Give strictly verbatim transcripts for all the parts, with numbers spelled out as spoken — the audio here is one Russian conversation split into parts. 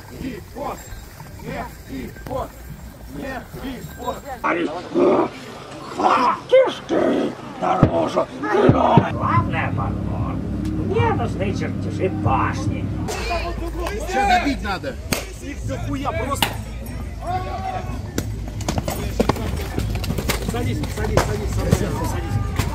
и вот, не и вот, не и вот. Тише ты, дорожу, главное, барон, мне нужны чертежи башни. Сейчас добить надо. Их дохуя просто. Садись, садись, садись, садись, садись.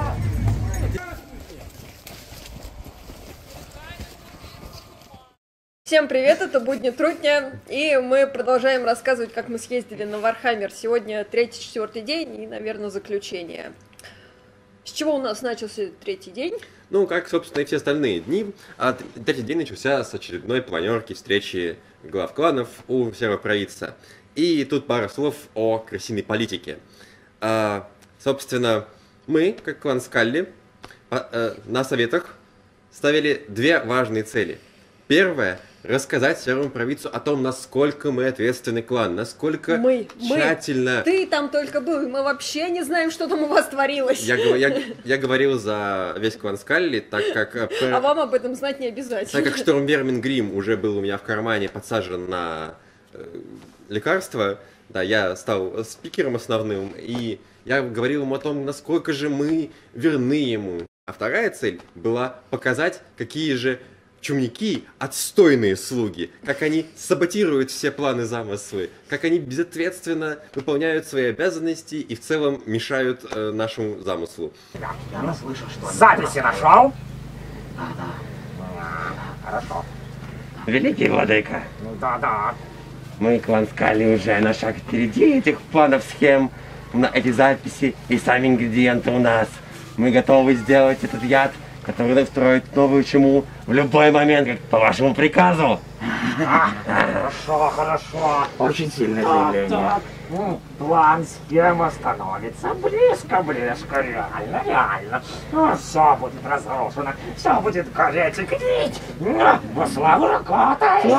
Всем привет, это Будни Трутня, и мы продолжаем рассказывать, как мы съездили на Вархаммер. Сегодня третий-четвертый день и, наверное, заключение. С чего у нас начался третий день? Ну, как, собственно, и все остальные дни. А третий день начался с очередной планерки встречи глав кланов у серого провидца. И тут пара слов о крысиной политике. А, собственно, мы, как клан Скалли, по, э, на советах ставили две важные цели. Первое — рассказать серому провидцу о том, насколько мы ответственный клан, насколько мы, тщательно... Мы. Ты там только был, мы вообще не знаем, что там у вас творилось. Я, я, я говорил за весь клан Скалли, так как... А вам об этом знать не обязательно. Так как Шторм Вермингрим уже был у меня в кармане подсажен на э, лекарство, да, я стал спикером основным, и я говорил ему о том, насколько же мы верны ему. А вторая цель была показать, какие же чумники отстойные слуги, как они саботируют все планы, замыслы, как они безответственно выполняют свои обязанности и в целом мешают э, нашему замыслу. Я, я наслышал, что... Записи нашел? Да, да. Хорошо. Великий владыка. Ну да, да. Мы, клан Скалли, уже на шаг впереди этих планов, схем, на эти записи и сами ингредиенты у нас. Мы готовы сделать этот яд, который встроит новую чуму в любой момент, как по вашему приказу. А, хорошо, хорошо. Очень сильное заявление. Так, так. План, схема становится близко, близко, реально, реально. Ну, все будет разрушено, все будет гореть и гнить. Во славу Ракоты.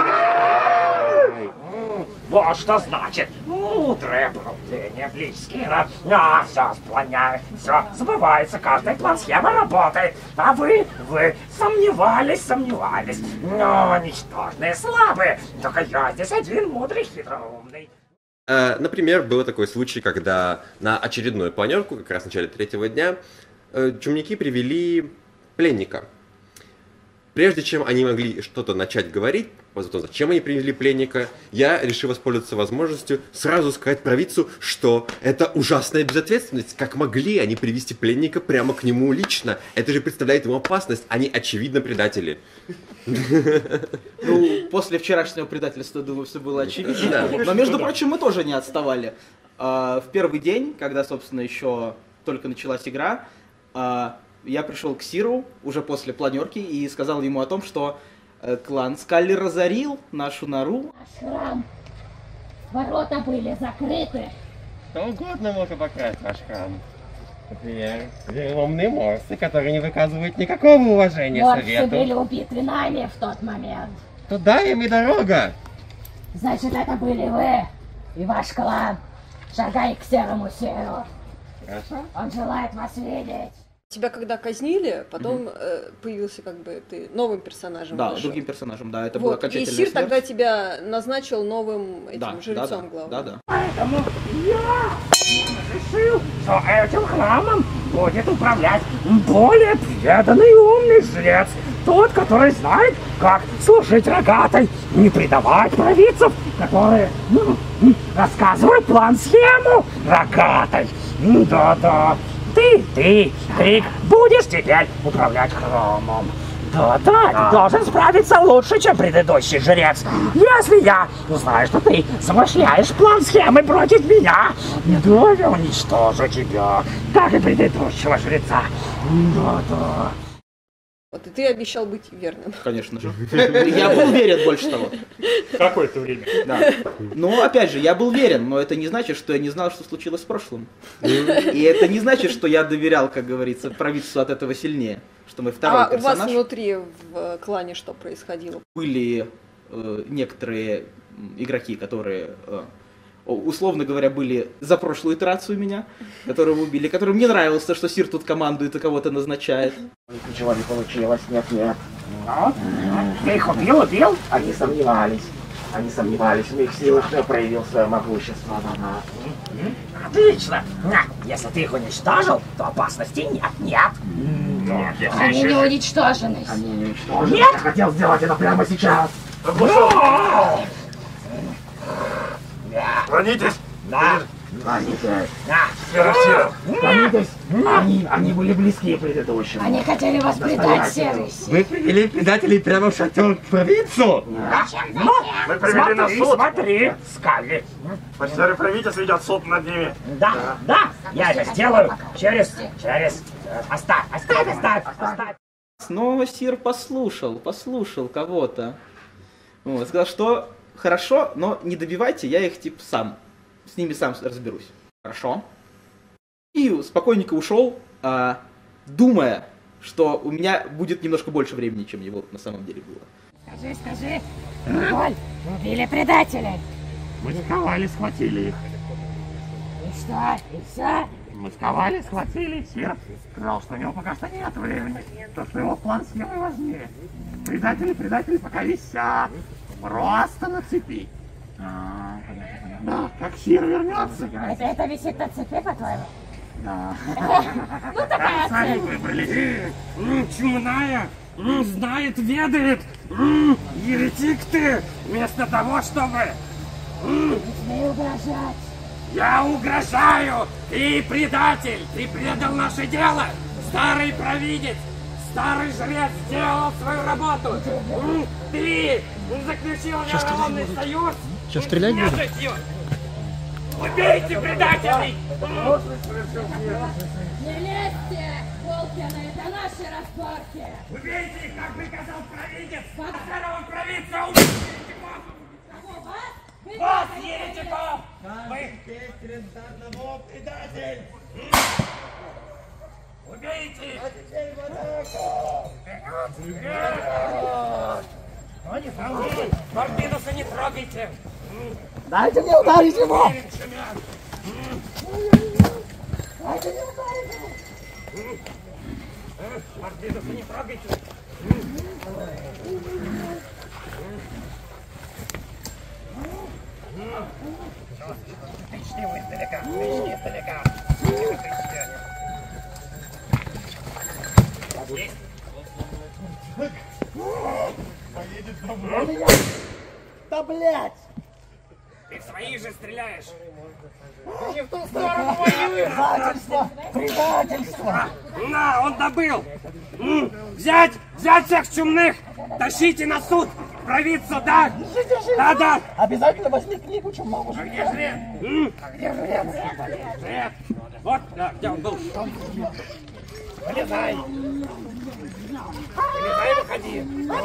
Вот что значит мудрое пробуждение Бличскина. А, все спланяет, все забывается, каждая план-схема работает. А вы, вы сомневались, сомневались. Но ничтожные, слабые. Только я здесь один мудрый, хитроумный. Например, был такой случай, когда на очередную планерку, как раз в начале третьего дня, чумники привели пленника. Прежде чем они могли что-то начать говорить, зачем они привели пленника, я решил воспользоваться возможностью сразу сказать провидцу, что это ужасная безответственность. Как могли они привести пленника прямо к нему лично? Это же представляет ему опасность. Они, очевидно, предатели. Ну, после вчерашнего предательства, думаю, все было очевидно. Но, между прочим, мы тоже не отставали. В первый день, когда, собственно, еще только началась игра, я пришел к Сиру уже после планерки и сказал ему о том, что э, клан Скалли разорил нашу нору. Наш храм. Ворота были закрыты. Кто угодно может обокрасть ваш храм. Например, вероломные морсы, которые не выказывают никакого уважения Морсы совету. были убиты нами в тот момент. Туда им и дорога. Значит, это были вы и ваш клан. Шагай к серому Сиру. Хорошо. Он желает вас видеть. Тебя когда казнили, потом mm-hmm. э, появился как бы ты новым персонажем. Да, вышел. другим персонажем, да, это вот. было окончательная И Сир смерть. тогда тебя назначил новым этим да, жрецом да, главным. Да, да. Поэтому я решил, что этим храмом будет управлять более преданный и умный жрец. Тот, который знает, как служить рогатой, не предавать провидцев, которые ну, рассказывают план-схему рогатой. Да-да. Ты, ты, Рик, будешь теперь управлять храмом. Да-да, ты должен справиться лучше, чем предыдущий жрец. Если я узнаю, что ты замышляешь план схемы против меня, то я уничтожу тебя, как и предыдущего жреца. Да-да. Вот и ты обещал быть верным. Конечно же. Я был уверен, больше того. Какое-то время. Да. Но, опять же, я был уверен, но это не значит, что я не знал, что случилось в прошлом. И это не значит, что я доверял, как говорится, провидцу от этого сильнее. Что мы второй а персонаж. У вас внутри в клане что происходило? Были э, некоторые игроки, которые... Э, условно говоря, были за прошлую итерацию меня, которого убили, которым не нравилось то, что Сир тут командует и кого-то назначает. Ничего не получилось, нет-нет. Ну, ты их убил, убил? Они сомневались. Они сомневались в моих силах, но я проявил свое могущество. Отлично! Если ты их уничтожил, то опасности нет, нет. Нет, если Они еще- не уничтожены. Они не уничтожены. Нет? Я хотел сделать это прямо сейчас. Склонитесь! Да, Склонитесь. да. Склонитесь. Они, они были близки к предыдущему. Они хотели вас предать, Серый. Вы привели предателей прямо в шатер к провидцу? Ну, Мы привели на смотри, суд. смотри, Скалли. Офицеры правительства ведят суд над ними. Да, да, я это сделаю через, через... Оставь, оставь, оставь, оставь. Снова Сир послушал, послушал кого-то. Вот, сказал, что хорошо, но не добивайте, я их типа сам, с ними сам разберусь. Хорошо. И спокойненько ушел, а, думая, что у меня будет немножко больше времени, чем его на самом деле было. Скажи, скажи. Коль, убили предателей. Мы сковали, схватили их. И что? И все? Мы сковали, схватили. Сир сказал, что у него пока что нет времени. То, что его план с ним и важнее. Предатели, предатели пока висят. Просто на цепи. А, понятно, понятно. Да, как Сир вернется. Это, это висит на цепи, по-твоему? Да. Ну такая Сами цель. выбрали. Чумная! М, Знает, ведает! М, Еретик ты! Вместо того, чтобы... Не смей угрожать. Я угрожаю! Ты предатель! Ты предал наше дело! Старый провидец! Старый жрец сделал свою работу! М, Ты заключил вероломный союз! Сейчас стрелять будем? Убейте предателей! М, Не лезьте, Волкины, это наши разборки. Убейте их, как приказал провидец! Старого провидца убейте! Кого, вас? Вы Вас, нас еретиков! Вы... Убейте их! Морбинуса не трогайте! Дайте мне ударить его. Морбинуса не трогайте! Начни вы издалека! Начни издалека! Есть? Да блять! Ты в своих же стреляешь! Предательство! Предательство! На, он добыл! М, Взять! Взять всех чумных! Тащите на суд! Провидцу, да? Да, да! Обязательно возьми книгу, чем могу. А где жрец? М? Жрец! Вот, да, где он был? Вылезай! Вылезай, выходи!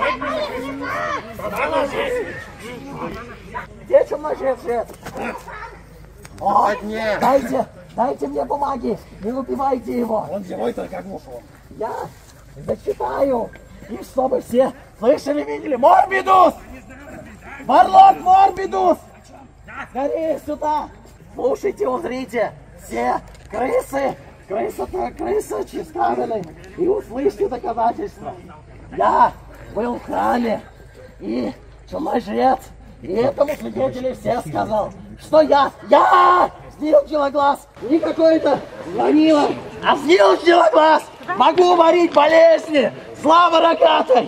Давай здесь! Где чумной жрец? О, нет! Дайте, дайте мне бумаги, не убивайте его. Он живой только ушел. Я зачитаю, и чтобы все слышали, видели. Морбидус! Варлок Морбидус! Скорее сюда! Слушайте, узрите! Все крысы, крыса-то, крыса чистовины, и услышьте доказательства. Я был в храме, и чумной жрец, и этому свидетелю все сказал, что я, я Снил Челоглаз, не какой-то звонила, а Снил Челоглаз, могу варить болезни, слава рогатой!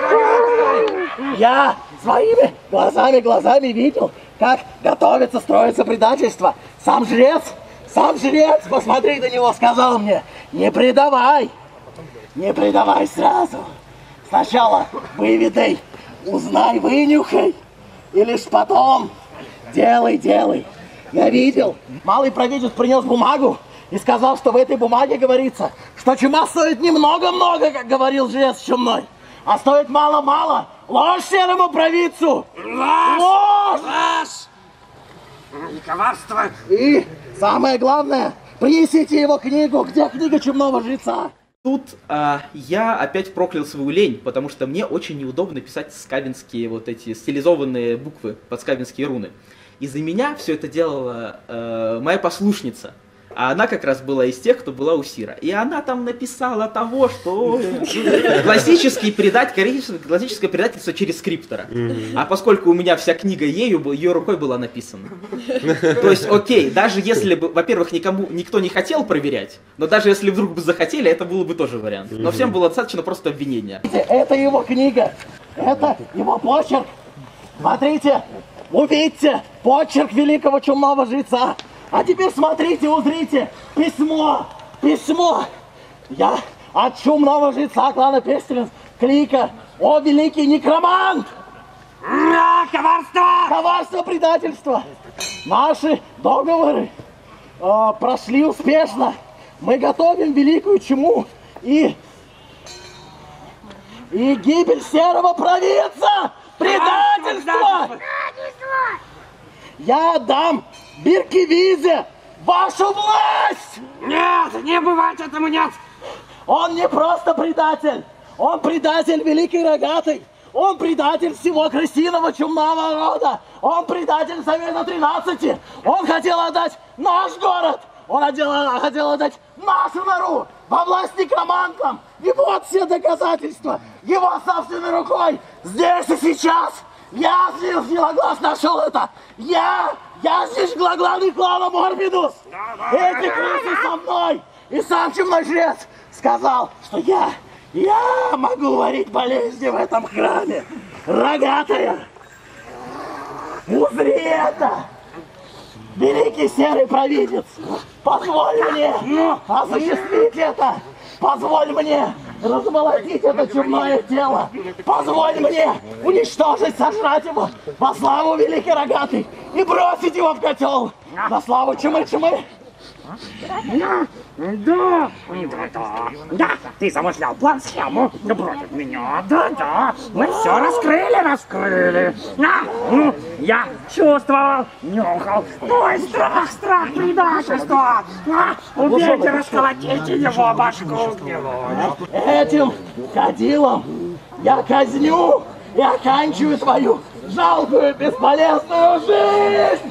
Я своими глазами, глазами видел, как готовится, строится предательство. Сам жрец, сам жрец, посмотри на него, сказал мне, не предавай, не предавай сразу. Сначала выведай, узнай, вынюхай, и лишь потом делай, делай. Я видел, малый провидец принес бумагу и сказал, что в этой бумаге говорится, что чума стоит немного-много, как говорил жрец чумной, а стоит мало-мало. Ложь серому провидцу! Ложь! Ложь! И коварство! И самое главное, принесите его книгу, где книга чумного жреца. Тут а, я опять проклял свою лень, потому что мне очень неудобно писать скавинские вот эти стилизованные буквы под скавинские руны. И за меня все это делала э, моя послушница. А она как раз была из тех, кто была у Сира. И она там написала того, что классический предатель, классическое предательство через скриптора. А поскольку у меня вся книга ею, ее рукой была написана. То есть, окей, даже если бы, во-первых, никому, никто не хотел проверять, но даже если вдруг бы захотели, это был бы тоже вариант. Но всем было достаточно просто обвинения. Это его книга, это его почерк. Смотрите, увидьте, почерк великого чумного жреца. А теперь смотрите, узрите, письмо, письмо. Я от чумного жреца клана Пестелинс, клика, о великий некромант! А, коварство! Коварство, предательство. Наши договоры э, прошли успешно. Мы готовим великую чуму и... И гибель серого провидца! Предательство! Я отдам Биркивизе вашу власть! Нет, не бывать этому, нет! Он не просто предатель! Он предатель великий рогатый! Он предатель всего крысиного чумного рода! Он предатель Совета тринадцати! Он хотел отдать наш город! Он хотел, хотел отдать нашу нору во власть некромантам! И вот все доказательства! Его собственной рукой! Здесь и сейчас! Я здесь Злоглаз нашел это! Я! Я здесь главный клана Морбидус! Эти крысы со мной! И сам чумной жрец сказал, что я... Я могу варить болезни в этом храме! Рогатая! Узри это! Великий серый провидец! Позволь мне осуществить это! Позволь мне размолотить это чумное тело! Позволь мне уничтожить, сожрать его во славу великой рогатой и бросить его в котел! На славу чумы-чумы! Да, да, да, да, да, ты замышлял план, схему против меня, да, да, мы все раскрыли, раскрыли, а, ну, я чувствовал, нюхал, твой страх, страх предательства, а, убейте, расколотите его башку гнилой. Этим кадилом я казню и оканчиваю твою жалкую, бесполезную жизнь!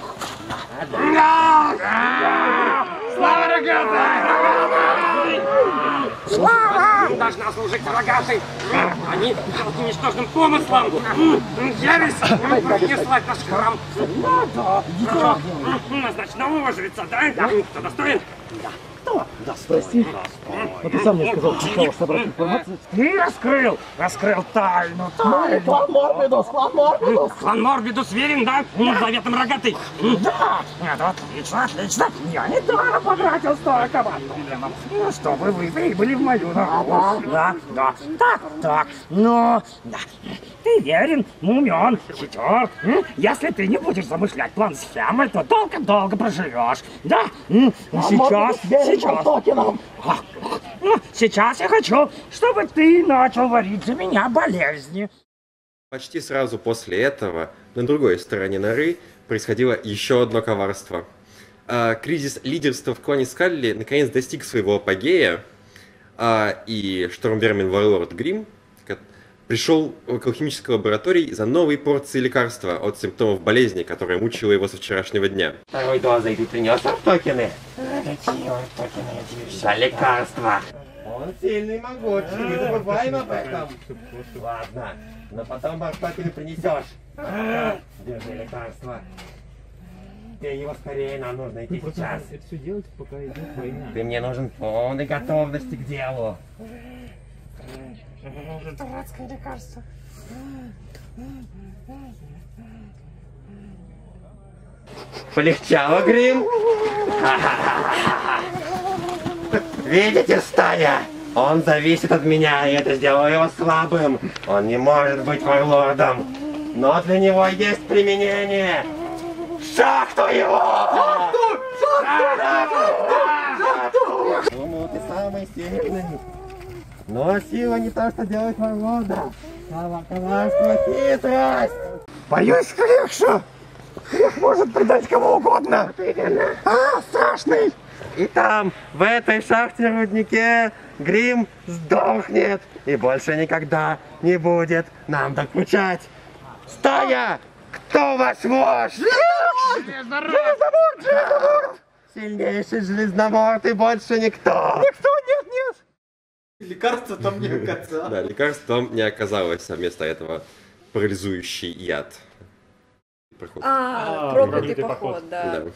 Слава рогатой! Слава! Должна служить рогатой! Они делают ничтожным помыслом! Ересь! Пронеслать наш храм! Да, да! Назначь нового жреца, да? Кто достоин? Да. Кто? Да, спроси. Но ты сам мне сказал, сначала собрать информацию. Ты раскрыл, раскрыл тайну, тайну. Клан Морбидус, клан Морбидус. Клан Морбидус верен, да? Заветом рогатой. Да, это отлично, отлично. Я не даром потратил столько ваттлинов, чтобы вы прибыли в мою нору. Да, да, так, так, но... Да. Ты верен, умен, хитер. Если ты не будешь замышлять план схемы, то долго-долго проживешь. Да, сейчас... Сейчас. Ну, сейчас я хочу, чтобы ты начал варить за меня болезни. Почти сразу после этого на другой стороне норы происходило еще одно коварство. А, кризис лидерства в клане Скалли наконец достиг своего апогея, а, и Штормвермин Варлорд Грим пришел в алхимической лаборатории за новой порцией лекарства от симптомов болезни, которая мучила его со вчерашнего дня. Второй дозой ты принес токены? Какие токены? За лекарства. Он сильный и могучий, не забываем об этом. Ладно, но потом токены принесешь. Держи лекарство. Ты его скорее, нам нужно идти сейчас. Это все делать, пока идет война. Ты мне нужен полной готовности к делу. Дурацкое лекарство. Полегчало, Грим? Видите, стая? Он зависит от меня, и это сделало его слабым. Он не может быть варлордом. Но для него есть применение. Шахту его! Шахту! Шахту! Шахту! Думал, ты самый сильный. Но сила не то, что делает варлорда. Слава, коварство, хитрость. Боюсь, Хрекша. Хрех может предать кого угодно. А, страшный. И там, в этой шахте-руднике, Грим сдохнет и больше никогда не будет нам докучать. Стая! Кто ваш вождь? Железноморд! Железноморд! Сильнейший железноморд больше никто. Никто, нет, нет. Лекарства там не оказалось. Да, лекарств там не оказалось, а вместо этого парализующий яд. Проход. А, А, проклятый проклятый поход, поход. да. Да.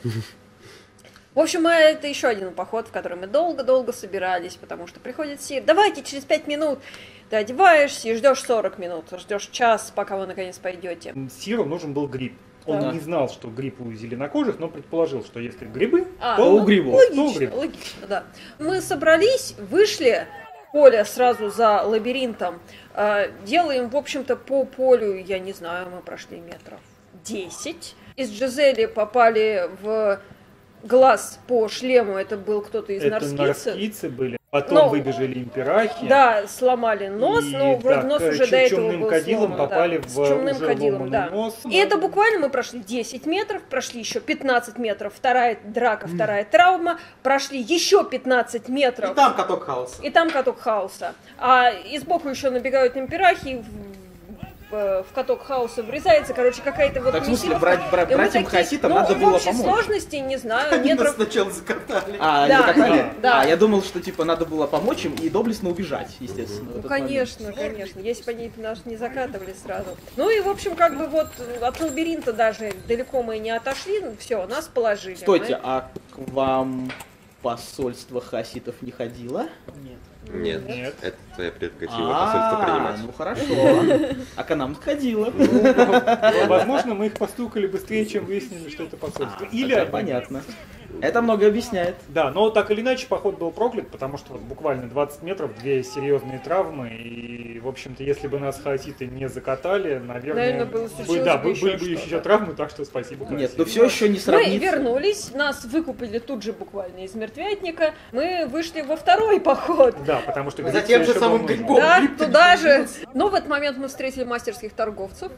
В общем, это еще один поход, в который мы долго-долго собирались, потому что приходит Сир. Давайте через пять минут. Ты одеваешься и ждешь сорок минут, ждешь час, пока вы наконец пойдете. Сиру нужен был гриб. Он Да. не знал, что гриб у зеленокожих, но предположил, что если грибы, А, то у грибов. то у Логично, грибов. логично, да. Мы собрались, вышли, поле сразу за лабиринтом, э, делаем, в общем-то, по полю, я не знаю, мы прошли метров десять. Из Джизели попали в глаз по шлему, это был кто-то из Это нарскийцев. нарскийцы были. Потом Но- выбежали имперахи. Да, сломали нос, И, но вроде да, нос к уже до этого чумным был кадилам сломан. попали да, в с чумным уже кадилом, ломаный да. нос. И это буквально мы прошли десять метров, прошли еще пятнадцать метров, вторая драка, вторая травма, прошли еще пятнадцать метров. И там каток хаоса. И там каток хаоса. А и сбоку еще набегают имперахи, в, в- в каток хаоса врезается, короче, какая-то вот Так, в смысле, месиловка. брать- брать- И мы братьям такие, хаоситам ну, надо в было общей помочь. сложности, не знаю, Они нас метров... сначала закатали. Да, А, они закатали? да, да. А, я думал, что типа надо было помочь им и доблестно убежать, естественно. в Ну, этот момент. конечно, конечно. Если бы они нас не закатывали сразу. Ну и, в общем, как бы вот от лабиринта даже далеко мы не отошли, все, нас положили. Стойте, Мы- а к вам посольство хаситов не ходило? Нет. Нет, Нет. это твоя прерогатива посольство А, принимать. ну хорошо. А к нам ходило. Ну, возможно, мы их постукали быстрее, чем выяснили, что это посольство. Или Тогда они- понятно. Это много объясняет. Да, но так или иначе поход был проклят, потому что вот буквально двадцать метров, две серьезные травмы, и, в общем-то, если бы нас хаоситы не закатали, наверное, Наверное, было- бы- случилось да, бы бы- еще были бы еще что-то. травмы, так что спасибо. Нет, хаоситам. ну все еще не Мы сравнится. вернулись, нас выкупили тут же буквально из мертвятника. Мы вышли во второй поход. Да, потому что... За гриб тем всё же еще самым был нужен. грибом. Да, гриб-то туда не же. появился. Но в этот момент мы встретили мастерских торговцев.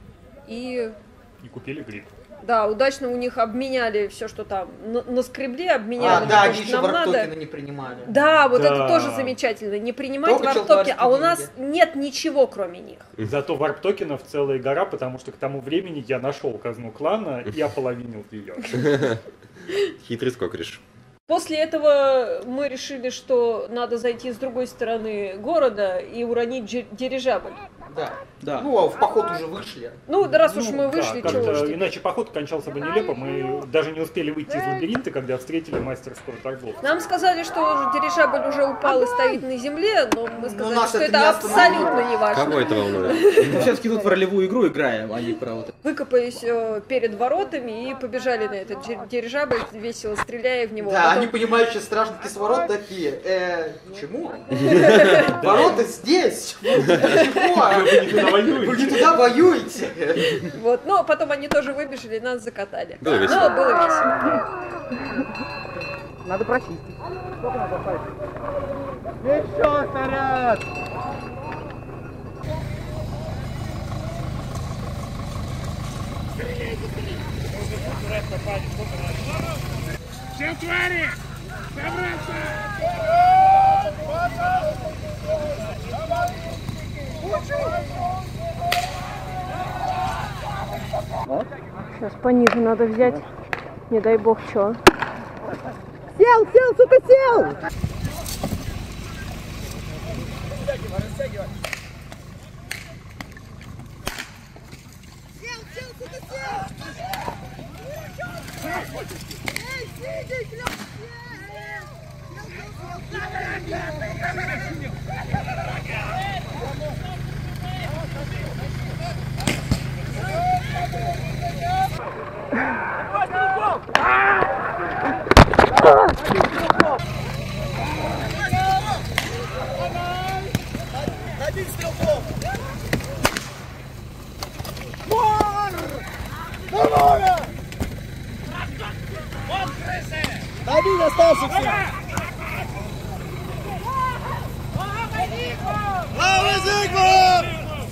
И И купили гриб. да, удачно у них обменяли все, что там на- наскребли, обменяли А, на да, то, они что еще нам надо. варптокены не принимали. Да, вот Да. это тоже замечательно. Не принимать Только варптоки, челдварские а у нас деньги. нет ничего, кроме них. Зато варп-токенов целая гора, потому что к тому времени я нашел казну клана и ополовинил ее. Хитрый скокриш. После этого мы решили, что надо зайти с другой стороны города и уронить дир- дирижабль. Да. Да. Ну, а в поход уже вышли. Ну, да раз уж Ну, мы да, вышли, как-то чего уж теперь. иначе поход кончался бы нелепо. Мы даже не успели выйти из лабиринта, когда встретили мастерского торговца. Нам сказали, что дирижабль уже упал и стоит на земле, но мы сказали, нас что это это не остановило. абсолютно не важно. Кого это волнует? Мы все-таки тут в ролевую игру играем, а не про вот это. Выкопались э, перед воротами и побежали на этот дир- дирижабль, весело стреляя в него. Да, Потом- они, понимающие стражники с ворот, такие, э, чему? Ворота здесь! Чего? Вы не туда воюете! Вот, но потом они тоже выбежали и нас закатали. Было весело. Но было весело. Надо прочистить. Сколько надо оставить? Еще вперед! Все твари! Собраться! Сейчас пониже надо взять. Не дай бог, что. Сел, сел, сука, сел! Добить оставшихся! Слава Зигму!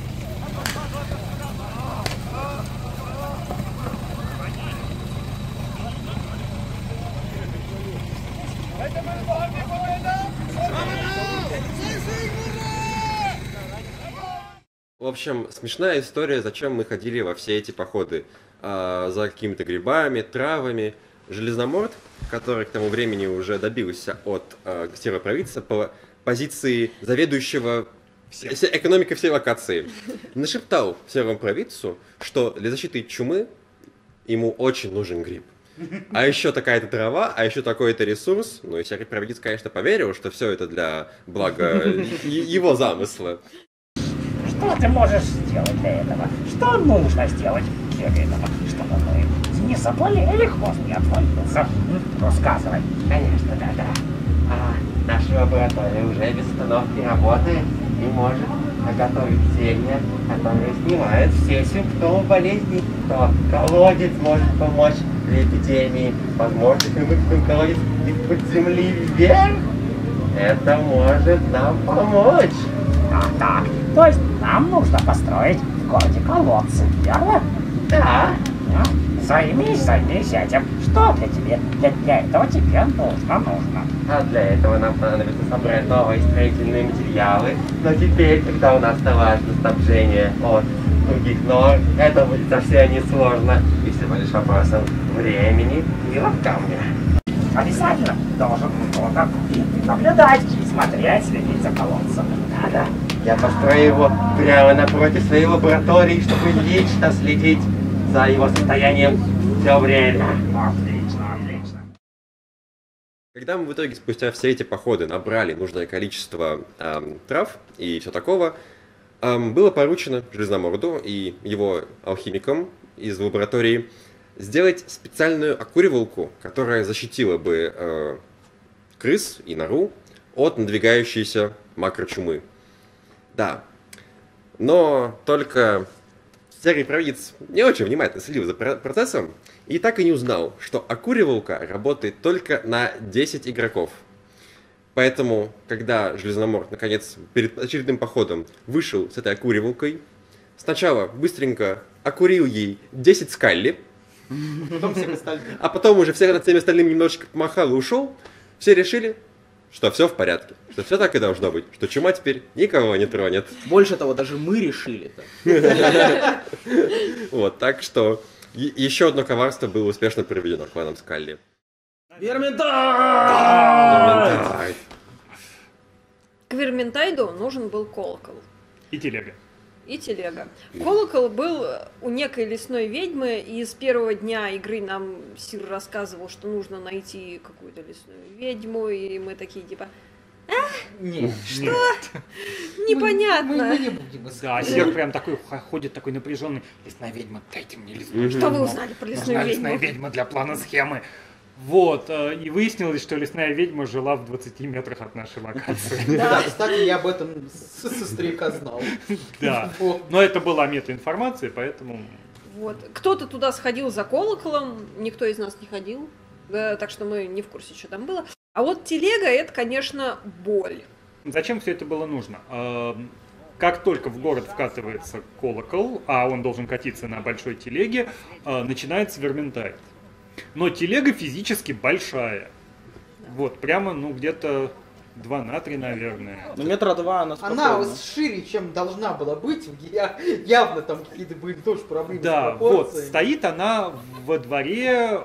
В общем, смешная история, зачем мы ходили во все эти походы. А, за какими-то грибами, травами. Железноморд, который к тому времени уже добился от э, сервопровидца по позиции заведующего экономикой всей локации, нашептал сервопровидцу, что для защиты чумы ему очень нужен гриб. А еще такая-то трава, а еще такой-то ресурс. Ну и сервопровидец, конечно, поверил, что все это для блага его замысла. Что ты можешь сделать для этого? Что нужно сделать для этого? Чтобы мы не заболели, хвост не отвалился? Рассказывай. Конечно, да-да. А наша лаборатория уже без остановки работает и может готовить зелья, которые снимают все симптомы болезни. То колодец может помочь при эпидемии. Возможно, если мы выкопаем колодец из-под земли вверх, это может нам помочь. А так, то есть нам нужно построить в городе колодцы, верно? Да. Ну, займись, займись этим. Что для тебя? Для, для этого тебе нужно, нужно. А для этого нам понадобится собрать новые строительные материалы. Но теперь, когда у нас налажено снабжение от других нор, это будет совсем несложно. И всего лишь вопросом времени и камня. Обязательно должен кто-то наблюдать, смотреть, следить за колодцем. Да-да. Я построю его прямо напротив своей лаборатории, чтобы лично следить за его состоянием все время. Отлично, отлично. Когда мы в итоге спустя все эти походы набрали нужное количество эм, трав и все такого, эм, было поручено Железноморду и его алхимикам из лаборатории сделать специальную окуривалку, которая защитила бы э, крыс и нору от надвигающейся макрочумы. Да, но только сервопровидец не очень внимательно следил за процессом и так и не узнал, что окуривалка работает только на десять игроков. Поэтому, когда Железноморд, наконец, перед очередным походом вышел с этой окуривалкой, сначала быстренько окурил ей десять скалли, Потом всем остальным. а потом уже всех над всеми остальными немножечко помахал и ушел, все решили, что все в порядке, что все так и должно быть, что чума теперь никого не тронет. Больше того, даже мы решили это. Вот, так что еще одно коварство было успешно проведено кланом Скалли. Верментайд! К Верментайду нужен был колокол. И телега. И телега. Колокол был у некой лесной ведьмы, и с первого дня игры нам Сир рассказывал, что нужно найти какую-то лесную ведьму, и мы такие типа... А? Нет. Что? Непонятно. Мы, мы не будем искать. Да, Сир прям такой ходит, такой напряженный. Лесная ведьма, дайте мне лесную. Что вы узнали про лесную ведьму? Лесная ведьма для плана схемы. Вот, и выяснилось, что лесная ведьма жила в двадцати метрах от нашей локации. Да, кстати, я об этом со старика знал. Да, но это была метаинформация, поэтому... Вот, кто-то туда сходил за колоколом, никто из нас не ходил, так что мы не в курсе, что там было. А вот телега — это, конечно, боль. Зачем все это было нужно? Как только в город вкатывается колокол, а он должен катиться на большой телеге, начинается Верментайд. Но телега физически большая. Вот, прямо, ну, где-то два на три, наверное. Ну, метра два она спокойно. Она шире, чем должна была быть. Я, явно там какие-то были тоже проблемы. Да, вот, стоит она во дворе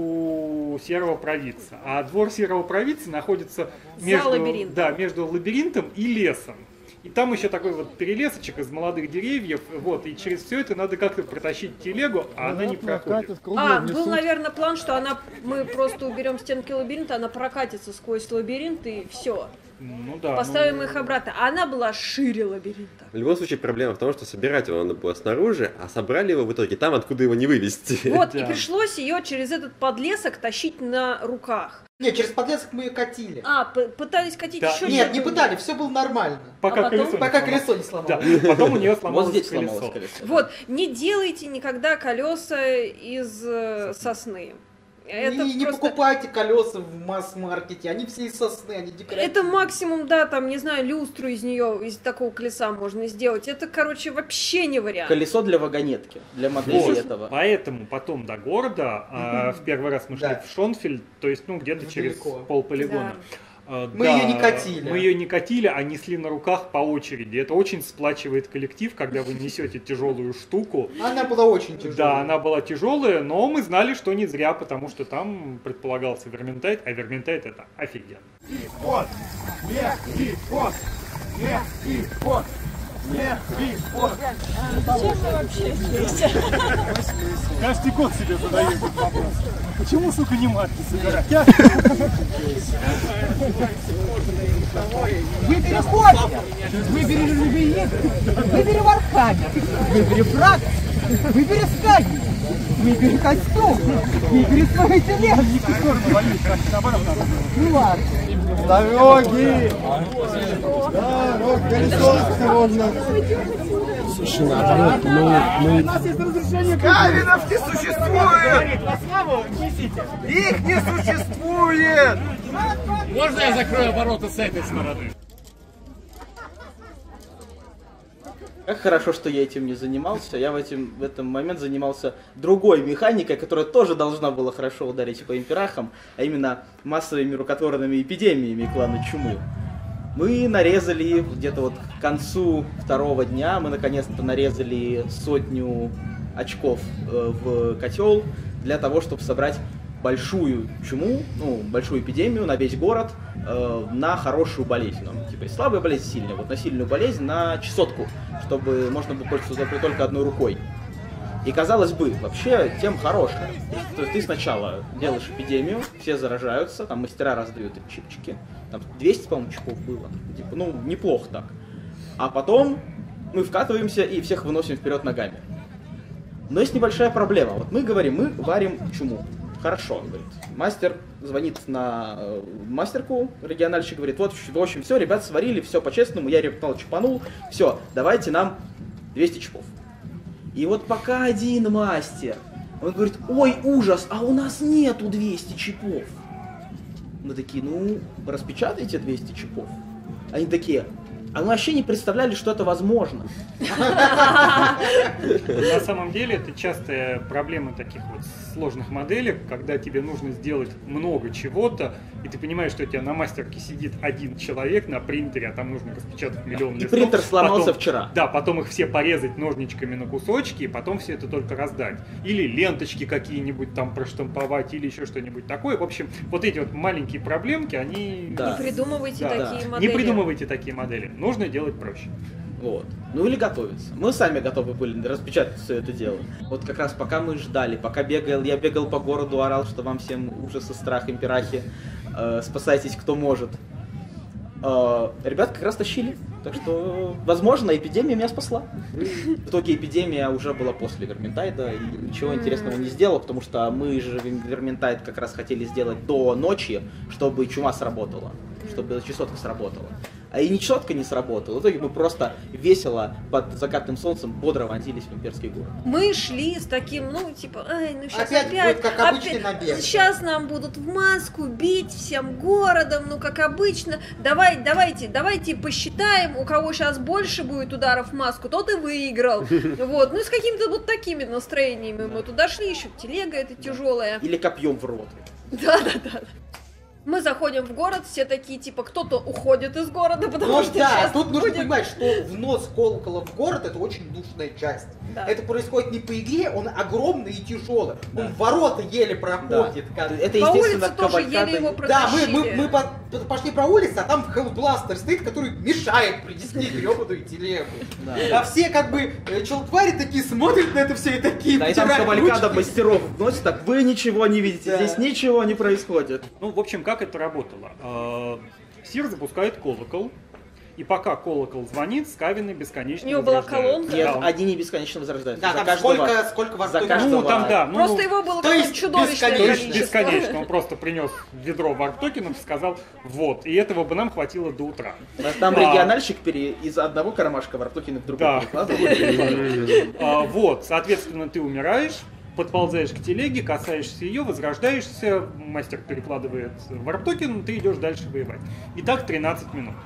у серого провидца. А двор серого провидца находится между, да, между лабиринтом и лесом. И там еще такой вот перелесочек из молодых деревьев, вот, и через все это надо как-то протащить телегу, а она не проходит. А, был, наверное, план, что она, мы просто уберем стенки лабиринта, она прокатится сквозь лабиринт и все. Ну да. Поставим ну... их обратно. А она была шире лабиринта. В любом случае проблема в том, что собирать его надо было снаружи, а собрали его в итоге там, откуда его не вывезти. Вот, и пришлось ее через этот подлесок тащить на руках. Нет, через подлесок мы ее катили. А, пытались катить да. еще Нет, не пытали, все было нормально. Пока, а потом, колесо, пока не колесо не сломалось. Да. Потом у нее сломалось, вот здесь колесо. сломалось колесо. Вот, не делайте никогда колеса из э, сосны. Это не, просто... не покупайте колеса в масс-маркете, они все из сосны, они декоративные. Это максимум, да, там, не знаю, люстру из нее, из такого колеса можно сделать. Это, короче, вообще не вариант. Колесо для вагонетки, для модели вот. этого. Поэтому потом до города, а, в первый раз мы шли да. в Шонфельд, то есть, ну, где-то через полполигона. Да. Мы да, ее не катили. Мы ее не катили, а несли на руках по очереди. Это очень сплачивает коллектив, когда вы несете тяжелую штуку. Она была очень тяжелая. Да, она была тяжелая, но мы знали, что не зря, потому что там предполагался верментайт, а верментайт это офигенно. Вот, мягкий ход, мягкий ход, мягкий ход. Зачем мы вообще здесь? Каждый год себе задаю этот вопрос. Почему, сука, не матки собирать? Выбери кофе, выбери лабиринт, выбери Вархаммер, выбери фраг, выбери стаги, выбери костюм, выбери свою телегу. Ну ладно. Дороги! Дорог, колесо осторожно! Слушай, наоборот, мы... У нас есть разрешение... Кавинов не существует! Их не существует! Можно я закрою ворота с этой стороны? Как хорошо, что я этим не занимался. Я в, этим, в этом момент занимался другой механикой, которая тоже должна была хорошо ударить по имперахам, а именно массовыми рукотворными эпидемиями клана Чумы. Мы нарезали где-то вот к концу второго дня, мы наконец-то нарезали сотню очков э, в котел для того, чтобы собрать большую чуму, ну, большую эпидемию на весь город, э, на хорошую болезнь. Ну, типа, слабая болезнь, сильная. Вот на сильную болезнь на чесотку, чтобы можно было пользоваться только одной рукой. И, казалось бы, вообще тем хорошая. То есть ты сначала делаешь эпидемию, все заражаются, там мастера раздают им чипчики. Там двести, по-моему, чипов было. Типа, ну, неплохо так. А потом мы вкатываемся и всех выносим вперед ногами. Но есть небольшая проблема. Вот мы говорим, мы варим чуму. Хорошо, говорит. Мастер звонит на э, мастерку, региональщик говорит, вот, в общем, все, ребят сварили, все по-честному, я репнул, чипанул, все, давайте нам двести чипов. И вот пока один мастер, он говорит, ой, ужас, а у нас нету двухсот чипов. Мы такие, ну, распечатайте двести чипов. Они такие, а мы вообще не представляли, что это возможно. На самом деле это частая проблема таких вот сложных моделек, когда тебе нужно сделать много чего-то, и ты понимаешь, что у тебя на мастерке сидит один человек на принтере, а там нужно распечатать миллион листов. И принтер сломался потом, вчера. Да, потом их все порезать ножничками на кусочки, и потом все это только раздать. Или ленточки какие-нибудь там проштамповать, или еще что-нибудь такое. В общем, вот эти вот маленькие проблемки, они... Да. Не придумывайте да, такие да. модели. Не придумывайте такие модели. Нужно делать проще. Вот. Ну или готовиться. Мы сами готовы были распечатать все это дело. Вот как раз пока мы ждали, пока бегал, я бегал по городу, орал, что вам всем ужас и страх, имперахи, э, спасайтесь кто может. Э, ребят как раз тащили. Так что, возможно, эпидемия меня спасла. В итоге эпидемия уже была после Верментайда и ничего интересного не сделала, потому что мы же Верментайд как раз хотели сделать до ночи, чтобы чума сработала, чтобы чесотка сработала. А и нечетко не сработало. В итоге мы просто весело под закатным солнцем бодро вонзились в имперский город. Мы шли с таким, ну, типа, ай, ну сейчас опять, опять, будет, как обычный набег. Сейчас нам будут в маску бить всем городом, ну, как обычно. Давай, давайте, давайте посчитаем, у кого сейчас больше будет ударов в маску, тот и выиграл. Вот, ну, с какими-то вот такими настроениями мы туда шли, еще телега эта тяжелая. Или копьем в рот. Да-да-да. Мы заходим в город, все такие, типа, кто-то уходит из города, потому ну, что да, сейчас тут нужно будет... понимать, что внос колокола в город — это очень душная часть. Да. Это происходит не по игре, он огромный и тяжелый. Да. Он в ворота еле проходит. Да. Как... Это, по улице тоже еле его протащили. Да, мы, мы, мы по, пошли про улицу, а там Хеллбластер стоит, который мешает принести гребаную телегу. Да. А все как бы челтвари такие смотрят на это все и такие... Да, и там кавалькада мастеров вносит, так вы ничего не видите, да. Здесь ничего не происходит. Ну, в общем, как это работало? Сир запускает колокол, и пока колокол звонит, скавины бесконечно У него была колонка? Нет, да. Они не бесконечно возрождаются. Да, за там каждого, сколько, сколько вас за каждого... Ну, там, да. Ну, просто его было какое-то чудовищное количество. количество. Бесконечно. Он просто принес ведро варп-токенов и сказал, вот, и этого бы нам хватило до утра. Там а, региональщик пере... из одного кармашка варп-токена в другой да. перекладывает. а, вот, соответственно, ты умираешь, подползаешь к телеге, касаешься ее, возрождаешься, мастер перекладывает варп-токен, ты идешь дальше воевать. И так тринадцать минут.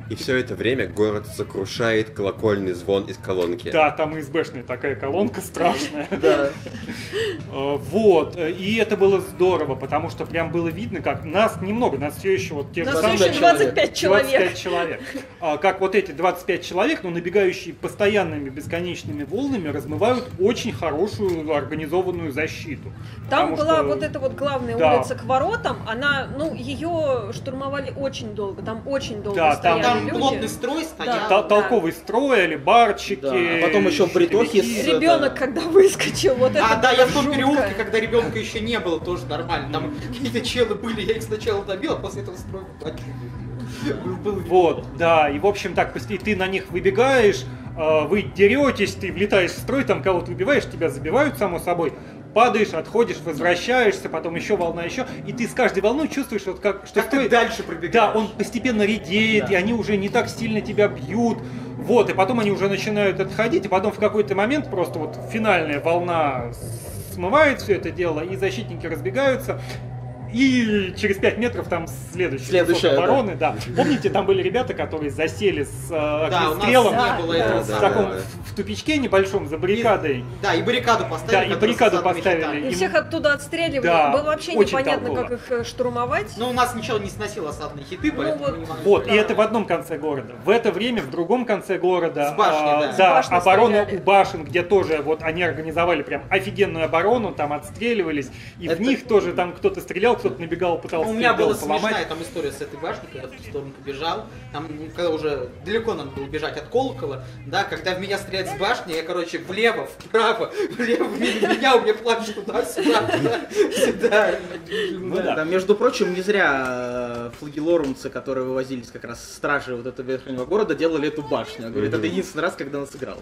И все это время город сокрушает колокольный звон из колонки. Да, там ИСБшная такая колонка страшная. Да. Вот, и это было здорово, потому что прям было видно, как нас немного, нас все еще вот те же самые... Нас все еще двадцать пять человек. двадцать пять человек. Как вот эти двадцать пять человек, но набегающие постоянными бесконечными волнами размывают очень хорошую организованную защиту. Там была вот эта вот главная улица к воротам, она, ну, ее штурмовали очень долго, там очень долго стояли. Там плотный строй стоял. Да, толковый строй, алибарчики. Да. А потом еще в Бритохе с... Ребенок, когда выскочил, вот это. А, да, я в том переулке, когда ребенка еще не было, тоже нормально. Там какие-то челы были, я их сначала добил, а после этого строя Вот, да, и в общем так, и ты на них выбегаешь, вы деретесь, ты влетаешь в строй, там кого-то убиваешь, тебя забивают, само собой. Падаешь, отходишь, возвращаешься, потом еще волна, еще, и ты с каждой волной чувствуешь, вот как, что как строй, ты дальше пробегаешь. Да, он постепенно редеет, да. И они уже не так сильно тебя бьют, вот, и потом они уже начинают отходить, и потом в какой-то момент просто вот финальная волна смывает все это дело, и защитники разбегаются. И через пять метров там следующая обороны, да. да. Помните, там были ребята, которые засели с э, огнестрелом да, да, да, в да, таком да, да. в тупичке небольшом за баррикадой. И, да, и баррикаду поставили. Да, и баррикаду поставили. И всех оттуда отстреливали. Да, было вообще непонятно, толково. Как их штурмовать. Но у нас ничего не сносило осадные хиты, ну, вот, вот, да. И это в одном конце города. В это время в другом конце города с башни, а, да. да, С оборона стреляли. У башен, где тоже вот они организовали прям офигенную оборону, там отстреливались, и это... в них тоже там кто-то стрелял, кто-то набегал, пытался. У меня была смешная там история с этой башней, когда в ту сторону побежал. Там, когда уже далеко надо было бежать от колокола, да, когда в меня стреляют с башни, я, короче, влево, вправо, влево, меня, у меня плащ туда-сюда, сюда. Ну да. Да, между прочим, не зря флагелорумцы, которые вывозились как раз стражи вот этого верхнего города, делали эту башню. Говорит, это единственный раз, когда она сыграла.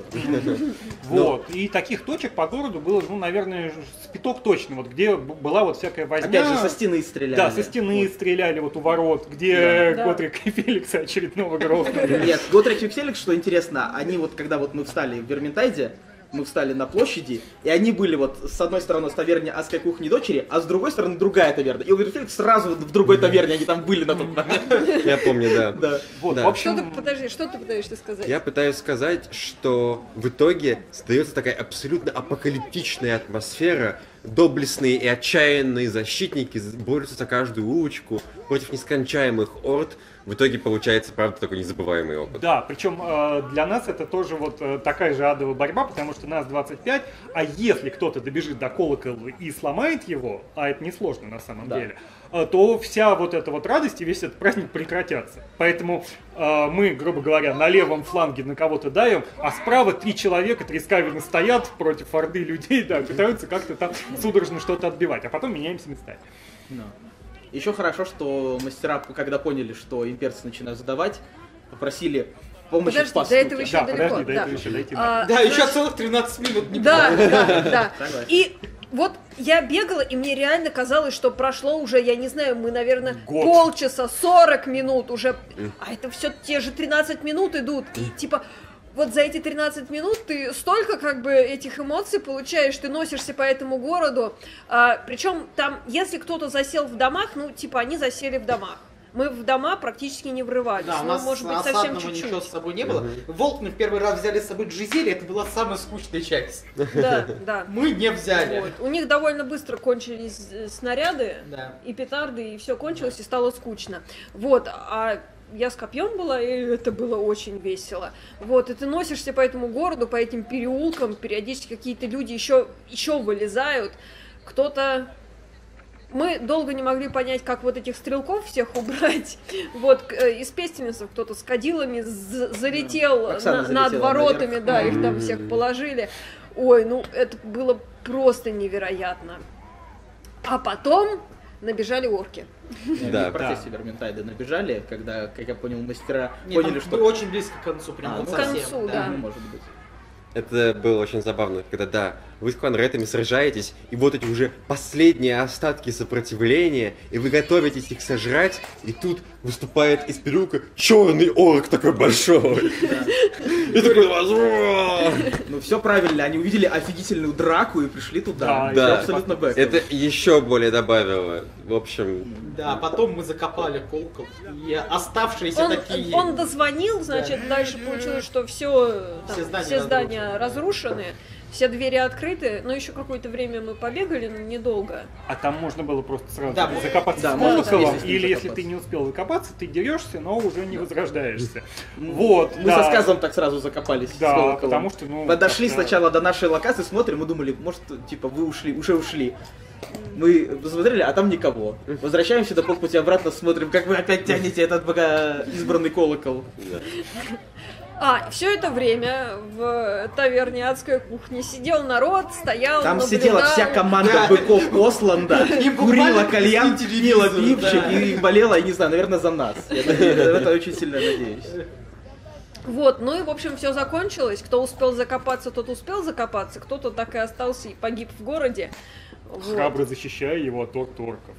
Вот. И таких точек по городу было, ну, наверное, с пяток точно, вот где была вот всякая возня. Опять же, со стены стреляли. Да, со стены вот. Стреляли вот у ворот, где да. Готрик и Феликса очередного грохнули. Нет, Готрик и Феликс, что интересно, они вот, когда вот мы встали в Верминтайде, мы встали на площади, и они были вот с одной стороны в таверне Адской кухни дочери, а с другой стороны другая таверна. И у Феликс сразу в другой таверне, они там были на тот момент. Я помню, да. да. Вот, да. В общем... Что ты, подожди, что ты пытаешься сказать? Я пытаюсь сказать, что в итоге создается такая абсолютно апокалиптичная атмосфера. Доблестные и отчаянные защитники борются за каждую улочку против нескончаемых орд. В итоге получается, правда, такой незабываемый опыт. Да, причем э, для нас это тоже вот э, такая же адовая борьба, потому что нас двадцать пять, а если кто-то добежит до колокола и сломает его, а это несложно на самом да. деле, э, то вся вот эта вот радость и весь этот праздник прекратятся. Поэтому э, мы, грубо говоря, на левом фланге на кого-то давим, а справа три человека, три скавины стоят против орды людей, да, пытаются как-то там судорожно что-то отбивать, а потом меняемся местами. No. Еще хорошо, что мастера, когда поняли, что имперцы начинают задавать, попросили помощи подожди, в поступке. до этого еще да, далеко. Подожди, до да. этого еще дойти. А, да, еще знаешь... целых тринадцать минут не Да, да, да. Согласен. И вот я бегала, и мне реально казалось, что прошло уже, я не знаю, мы, наверное, Год. полчаса, сорок минут уже, а это все те же тринадцать минут идут, и типа... Вот за эти тринадцать минут ты столько как бы этих эмоций получаешь, ты носишься по этому городу. А, причем там, если кто-то засел в домах, ну, типа, они засели в домах. Мы в дома практически не врывались. Да, у ну, нас может быть, совсем чуть-чуть. Ничего с собой не было. Uh-huh. Волк мы в первый раз взяли с собой Джизели, это была самая скучная часть. Да, да. Мы не взяли. Вот. У них довольно быстро кончились снаряды да. и петарды, и все кончилось, да. и стало скучно. Вот, а... Я с копьем была, и это было очень весело. Вот, и ты носишься по этому городу, по этим переулкам, периодически какие-то люди еще, еще вылезают. Кто-то... Мы долго не могли понять, как вот этих стрелков всех убрать. Вот, из пестельницев кто-то с кадилами залетел на, над воротами, наверх. Да, их там всех положили. Ой, ну это было просто невероятно. А потом... Набежали орки. Да, в процессе да. Верминтайда набежали, когда, как я понял, мастера Нет, поняли, что... очень близко к концу, прям а, вот ну, совсем. К концу, да. да. Ну, может быть. Это было очень забавно, когда, да, вы с кланретами сражаетесь, и вот эти уже последние остатки сопротивления, и вы готовитесь их сожрать, и тут выступает из переулка черный орк такой большой. И такой, ну все правильно, они увидели офигительную драку и пришли туда. Да, абсолютно бэк. это еще более добавило. В общем... Да, потом мы закопали колокол, и оставшиеся он, такие... Он дозвонил, значит, да. Дальше получилось, что все, там, все здания, все здания разрушены. Все двери открыты, но еще какое-то время мы побегали, но недолго. А там можно было просто сразу да, закопаться да, с колоколом, да, да. или если ты не успел закопаться, ты дерешься, но уже не возрождаешься. Вот, мы да. со сказом так сразу закопались да, с колоколом. Потому что, ну, подошли как-то... сначала до нашей локации, смотрим, мы думали, может, типа, вы ушли, уже ушли. Мы посмотрели, а там никого. Возвращаемся до полпути обратно, смотрим, как вы опять тянете этот пока избранный колокол. А, все это время в таверне Адской кухни сидел народ, стоял, там наблюдал. Сидела вся команда да. быков Осланда, курила кальян, пила пивчик да. и болела, я не знаю, наверное, за нас. Я в это очень сильно надеюсь. Вот, ну и, в общем, все закончилось. Кто успел закопаться, тот успел закопаться. Кто-то так и остался и погиб в городе. Храбро вот. Защищая его от орк-торков.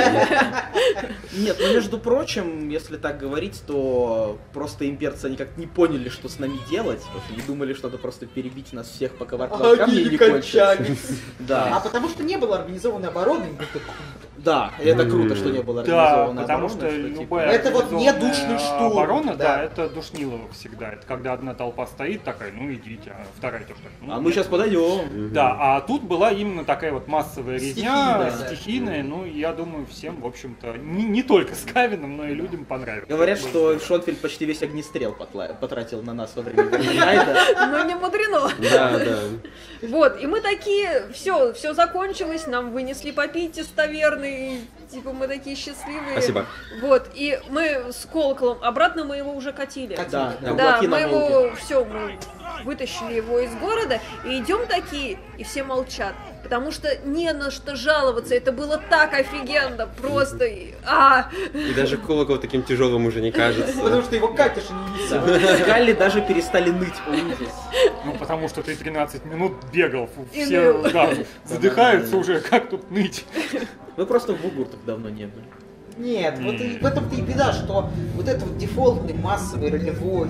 Нет, ну между прочим, если так говорить, то просто имперцы никак не поняли, что с нами делать. И думали, что это просто перебить нас всех, пока варкам не кончались. Да. А потому что не было организованной обороны. Да, и это круто, что не было организованной да, потому обороны. что, что любая это вот не душный штурм. Оборона, да. да, это душнилово всегда. Это когда одна толпа стоит такая, ну идите, а вторая тоже так. Ну, а мы сейчас подойдем. Да, а тут была именно такая вот массовая резня, стихийная, стихийная, да. Ну я думаю, всем, в общем-то, не, не только Скавином, но и людям понравилось. Говорят, что Шонфельд почти весь огнестрел потратил на нас во время райда. Ну не мудрено. Да, да. Вот, и мы такие, все, все закончилось, нам вынесли попить из таверны, типа мы такие счастливые. Спасибо. Вот, и мы с колоколом, обратно мы его уже катили. Да, да, да мы его, все, мы вытащили его из города, и идем такие, и все молчат. Потому что не на что жаловаться, это было так офигенно, просто... А! И даже колокол таким тяжелым уже не кажется. Потому что его катишь и не несешь. Галли даже перестали ныть. Ну потому что ты тринадцать минут бегал, все да, задыхаются уже, как тут ныть. Вы просто в бугур так давно не были. Нет, вот и в этом-то и беда, что вот этот вот дефолтный массовый ролевой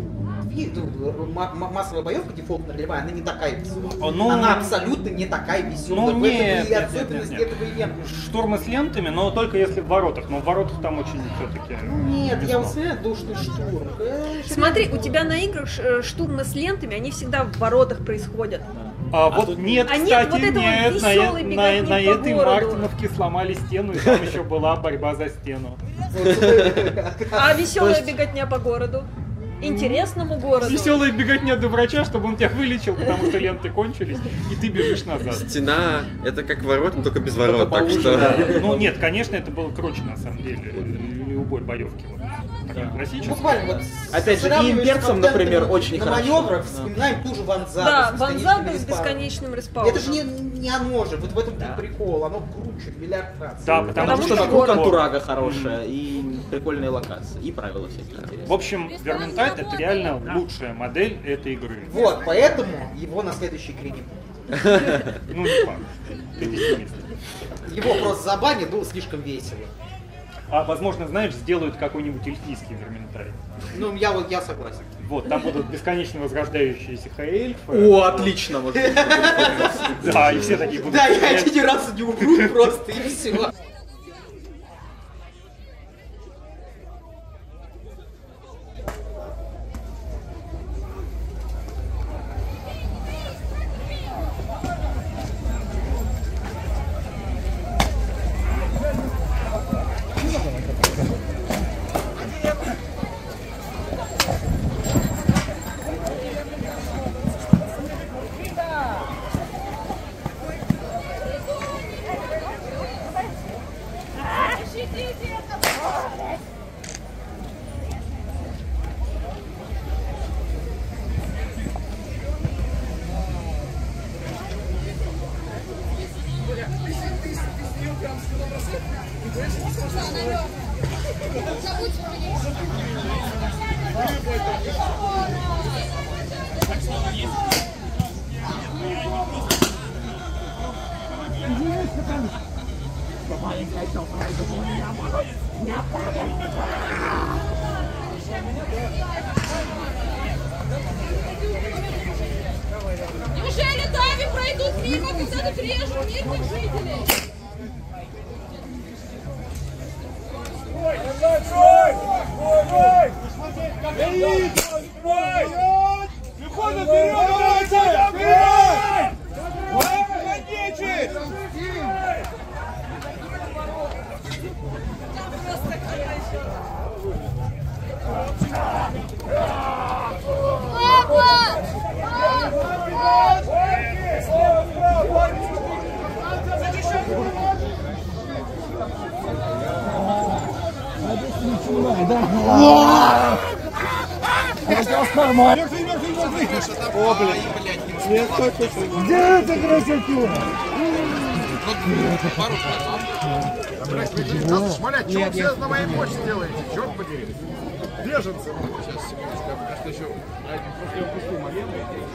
массовая боевка дефолтная ролевая, она не такая веселая. Ну, она абсолютно не такая веселая. Ну, в нет, этом и особенность нет, нет, этого ивента. Штурмы с лентами, но только если в воротах. Но в воротах там очень все-таки... Нет, я вспоминаю душный штурм. Смотри, у тебя на играх штурмы с лентами, они всегда в воротах происходят. А, а вот тут... нет, а кстати, нет, вот нет, вот на, на, на этой Мартиновке сломали стену, и там еще была борьба за стену. А веселая беготня по городу? Интересному городу. Веселая беготня до врача, чтобы он тебя вылечил, потому что ленты кончились, и ты бежишь назад. Стена, это как ворот, но только без ворот, так поуже, что... Да. Ну нет, конечно, это было круче на самом деле, любой боевки. Вот. Да. Буквально вот опять же, и имперцам, например, очень на хорошо. На маневрах вспоминаем ту же Ванзагу. Да, Ванзагу с бесконечным респауном. Это же не, не оно же, вот в этом да. прикол, оно круче, миллиард раз. Да, потому, потому что вокруг антурага хорошая, и прикольные локации, и правила всякие интересные. В общем, Верминтайд это реально лучшая модель этой игры. Вот, поэтому его на следующей игре не будет. Ну не факт, ты пессимист. Его просто забанят, было слишком весело. А возможно, знаешь, сделают какой-нибудь эльфийский Верминтайд. Ну, я вот я согласен. Вот, там будут бесконечно возрождающиеся хай-эльфы. О, отлично! Да, и все такие будут... Да, и один раз не умрут просто, и все. Неужели Дави пройдут мимо, когда тут режут мирных жителей? Ой, ой, ой, ой! Эй, ой! Выходит вперед, давайте! Вперед! Выходите! Нормально. О, блядь. Где эта красотура? Надо шмалять, что вы все на моей почте делаете? Черт подери. Беженцы. Сейчас, секундочку, я что еще после упустил момент.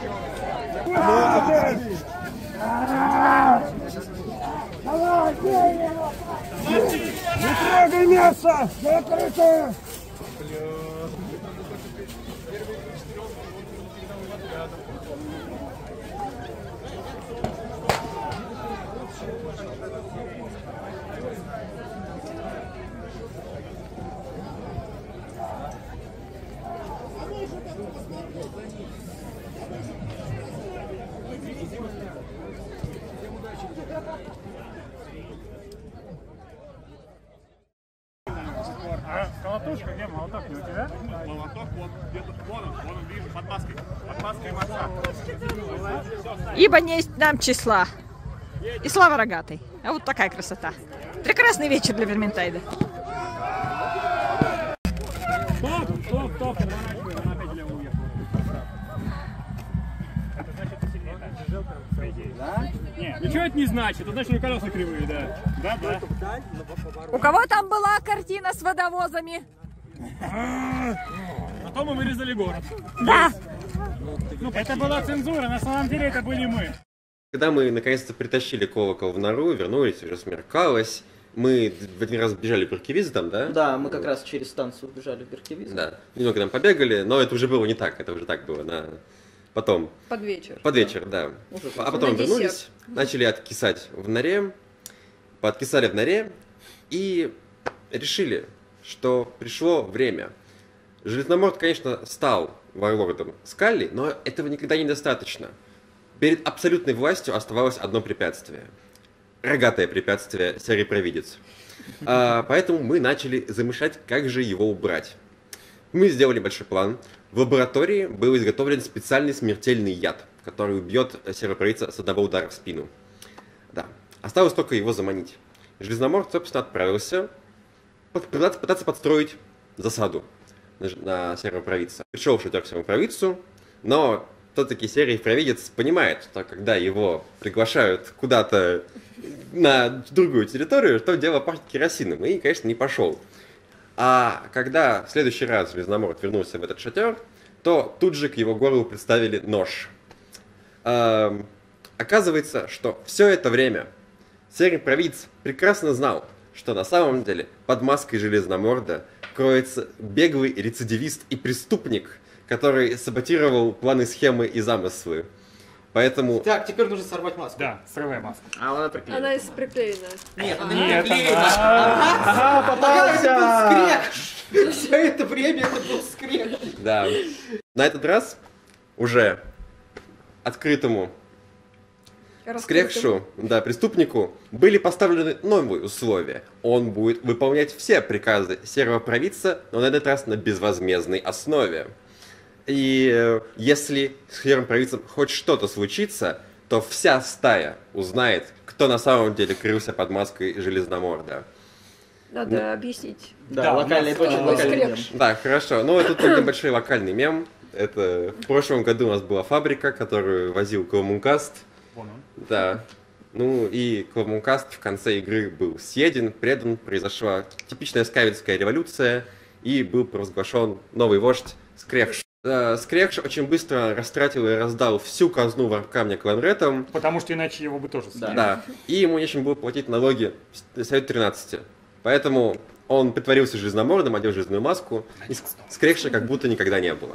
Давай, бей его! Не трогай мясо! Закрыто! А колотушка где? Молоток не у тебя? Молоток вот где-то вон он, вон он, вижу, под маской. Под маской маца. Ибо не есть нам числа. И слава рогатой. А вот такая красота. Прекрасный вечер для Верминтайда. Стоп, стоп, стоп, поворачивай, она опять влево уехала. Это значит, ты сильнее так. По идее. Да? Нет, ничего это не значит, это значит, что колеса кривые, да. Да, да. У кого там была картина с водовозами? Потом мы вырезали город. Да. Ну, это была цензура, на самом деле это были мы. Когда мы наконец-то притащили колокол в нору, вернулись, уже смеркалось, мы в один раз бежали в Беркевиз там, да? Да, мы как раз через станцию бежали в Беркевиз. Да, немного там побегали, но это уже было не так, это уже так было на... Потом. Под вечер. Под вечер, да. Уже а потом на вернулись, десерт. начали откисать в норе, пооткисали в норе и решили, что пришло время. Железноморд, конечно, стал варлордом Скалли, но этого никогда недостаточно. Перед абсолютной властью оставалось одно препятствие. Рогатое препятствие серии «Провидец». А, поэтому мы начали замышлять, как же его убрать. Мы сделали большой план. В лаборатории был изготовлен специальный смертельный яд, который убьет сервопровидца с одного удара в спину. Да. Осталось только его заманить. Железноморд, собственно, отправился пытаться, пытаться подстроить засаду на, на сервопровидца. Пришел в шатер к сервопровидцу, но все-таки сервопровидец понимает, что когда его приглашают куда-то на другую территорию, то дело пахнет керосином, и, конечно, не пошел. А когда в следующий раз Железноморд вернулся в этот шатер, то тут же к его горлу представили нож. Эм, оказывается, что все это время сервопровидец прекрасно знал, что на самом деле под маской Железноморда кроется беглый рецидивист и преступник, который саботировал планы, схемы и замыслы. Поэтому... Так, теперь нужно сорвать маску. Да, срывай маску. А она приклеена. Она из приклеена. Нет, она Нет, не приклеена. Ага, Ага, попался! это был скрек. Все это время это был скрек. Да. На этот раз уже открытому скрекшу, да, преступнику, были поставлены новые условия. Он будет выполнять все приказы сервопровидца, но на этот раз на безвозмездной основе. И э, если с сервопровидцем хоть что-то случится, то вся стая узнает, кто на самом деле крылся под маской Железноморда. Надо Ну, объяснить. Да, Да, локальный, у нас, очень э, локальный мем. Да, хорошо. Ну, это тут небольшой локальный мем. Это в прошлом году у нас была фабрика, которую возил Кломункаст. Вон он. Да. Ну и Кломункаст в конце игры был съеден, предан, произошла типичная скавельская революция, и был провозглашен новый вождь Скрекш. Да, Скрекш очень быстро растратил и раздал всю казну Варкамня кланретам. Потому что иначе его бы тоже съели. Да. И ему нечем было платить налоги Совет тринадцати. Поэтому он притворился Железномордом, одел железную маску, и Скрекша как будто никогда не было.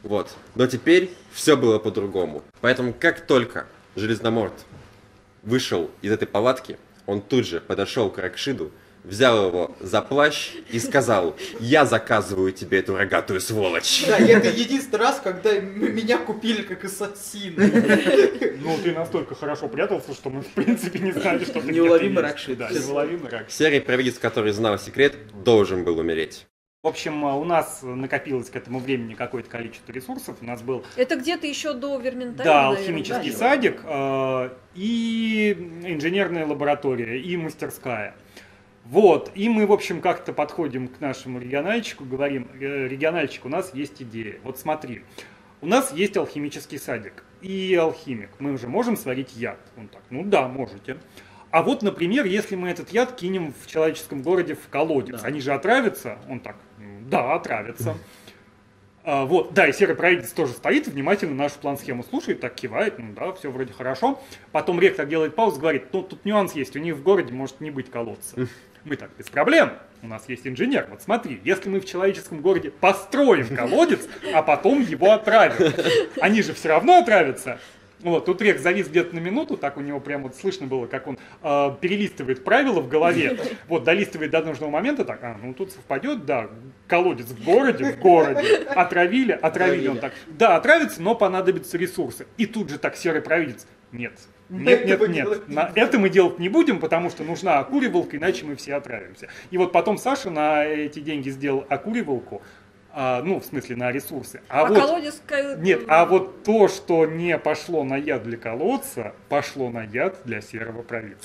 Вот. Но теперь все было по-другому. Поэтому как только Железноморд вышел из этой палатки, он тут же подошел к Ракшиду, взял его за плащ и сказал: я заказываю тебе эту рогатую сволочь. Да, и это единственный раз, когда меня купили как ассасина. Ну, ты настолько хорошо прятался, что мы в принципе не знали, что ты неуловимый Ракшид. Да, неуловимый Ракшид. Серый провидец, который знал секрет, должен был умереть. В общем, у нас накопилось к этому времени какое-то количество ресурсов. У нас был... Это где-то еще до Верментайна, Да, наверное, алхимический да? садик, э, и инженерная лаборатория, и мастерская. Вот, и мы, в общем, как-то подходим к нашему региональчику, говорим: региональчик, у нас есть идея. Вот смотри, у нас есть алхимический садик и алхимик. Мы уже можем сварить яд? Он так: ну да, можете. А вот, например, если мы этот яд кинем в человеческом городе в колодец, да. Они же отравятся? Он так: да, отравятся. А, вот, да, и серый провидец тоже стоит, внимательно нашу план-схему слушает, так кивает: ну да, все вроде хорошо. Потом ректор делает паузу, говорит: ну тут нюанс есть, у них в городе может не быть колодца. Мы так: без проблем, у нас есть инженер. Вот смотри, если мы в человеческом городе построим колодец, а потом его отравим, они же все равно отравятся. Вот, тут Рекс завис где-то на минуту, так у него прям вот слышно было, как он э, перелистывает правила в голове, вот, долистывает до нужного момента, так: а, ну тут совпадет, да, колодец в городе, в городе, отравили, отравили, он так: да, отравится, но понадобятся ресурсы. И тут же так серый провидец: нет, нет, нет, нет, на это мы делать не будем, потому что нужна окуривалка, иначе мы все отравимся. И вот потом Саша на эти деньги сделал окуривалку. А, ну, в смысле, на ресурсы. А, а вот, колодец... Нет, а вот то, что не пошло на яд для колодца, пошло на яд для серого провидца.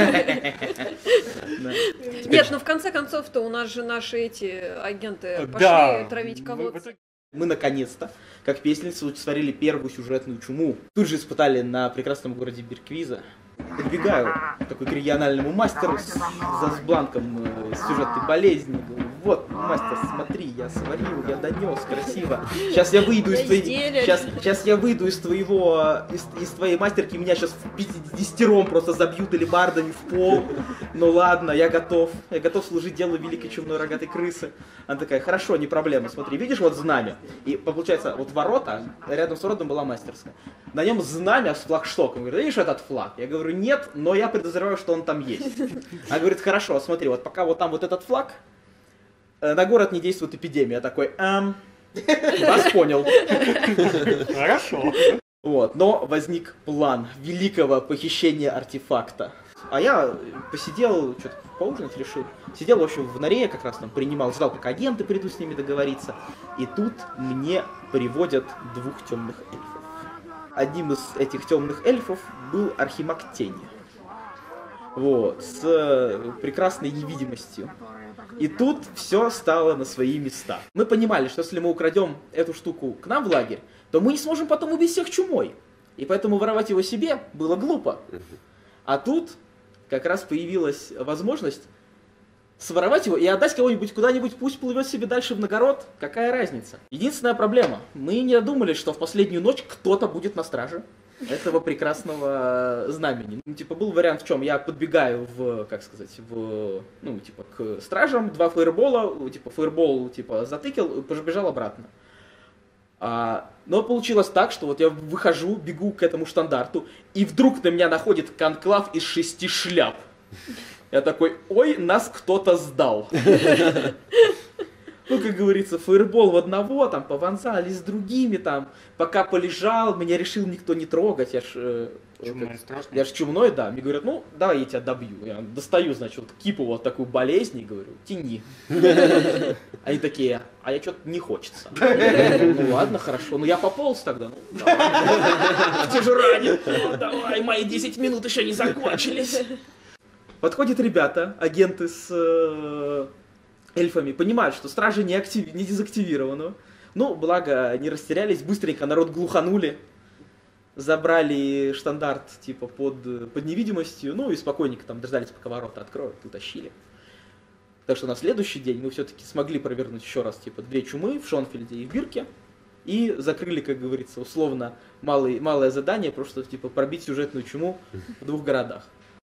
Нет, ну в конце концов-то у нас же наши эти агенты пошли травить колодцы. Мы наконец-то, как песницы, сварили первую сюжетную чуму. Тут же испытали на прекрасном городе Бирквиза. Подбегаю к такой к региональному мастеру с, с бланком э, сюжетной болезни. Говорю: вот, мастер, смотри, я сварил, я донес красиво. Сейчас я выйду из твоей... Сейчас, сейчас я выйду из твоего... Из, из твоей мастерки, меня сейчас в пятидесятером просто забьют алебардами в пол. Ну ладно, я готов. Я готов служить делу великой чумной рогатой крысы. Она такая: хорошо, не проблема, смотри, видишь вот знамя? И получается, вот ворота, рядом с воротом была мастерская. На нем знамя с флагштоком. Говорит: видишь этот флаг? Я говорю: нет, но я подозреваю, что он там есть. Она говорит: хорошо, смотри, вот пока вот там вот этот флаг, на город не действует эпидемия. Я такой: эм, вас понял. Хорошо. Вот, но возник план великого похищения артефакта. А я посидел, что-то поужинать решил. Сидел, в общем, в норе, как раз там принимал, ждал, пока агенты придут с ними договориться. И тут мне приводят двух темных эльфов. Одним из этих темных эльфов был Архимаг Тени. Вот, с прекрасной невидимостью. И тут все стало на свои места. Мы понимали, что если мы украдем эту штуку к нам в лагерь, то мы не сможем потом убить всех чумой. И поэтому воровать его себе было глупо. А тут как раз появилась возможность своровать его и отдать кого-нибудь куда-нибудь, пусть плывет себе дальше в Нагород, какая разница. Единственная проблема: мы не додумались, что в последнюю ночь кто-то будет на страже этого прекрасного знамени. Ну, типа, был вариант в чем? Я подбегаю в, как сказать, в, ну, типа, к стражам, два фаербола, типа, фаербол, типа, затыкил, побежал обратно. А, но получилось так, что вот я выхожу, бегу к этому штандарту, и вдруг на меня находит конклав из шести шляп. Я такой: ой, нас кто-то сдал. Ну, как говорится, фаербол в одного, там, повонзали с другими, там, пока полежал, меня решил никто не трогать, я ж... Э, чумной, страшно. Я ж чумной, да. Мне говорят: ну, давай я тебя добью. Я достаю, значит, вот кипу вот такую болезнь и говорю: тяни. Они такие: а я что-то не хочется. Ну, ладно, хорошо, ну я пополз тогда. Ну, давай. Ты же ранен. Давай, мои десять минут еще не закончились. Подходят ребята, агенты с э, эльфами, понимают, что стражи не, актив... не дезактивированы. Ну, благо, не растерялись, быстренько народ глуханули, забрали штандарт типа под, под невидимостью, ну и спокойненько там дождались, пока ворота откроют, и утащили. Так что на следующий день мы все-таки смогли провернуть еще раз типа две чумы в Шонфельде и в Бирке. И закрыли, как говорится, условно малый, малое задание, просто типа пробить сюжетную чуму в двух городах.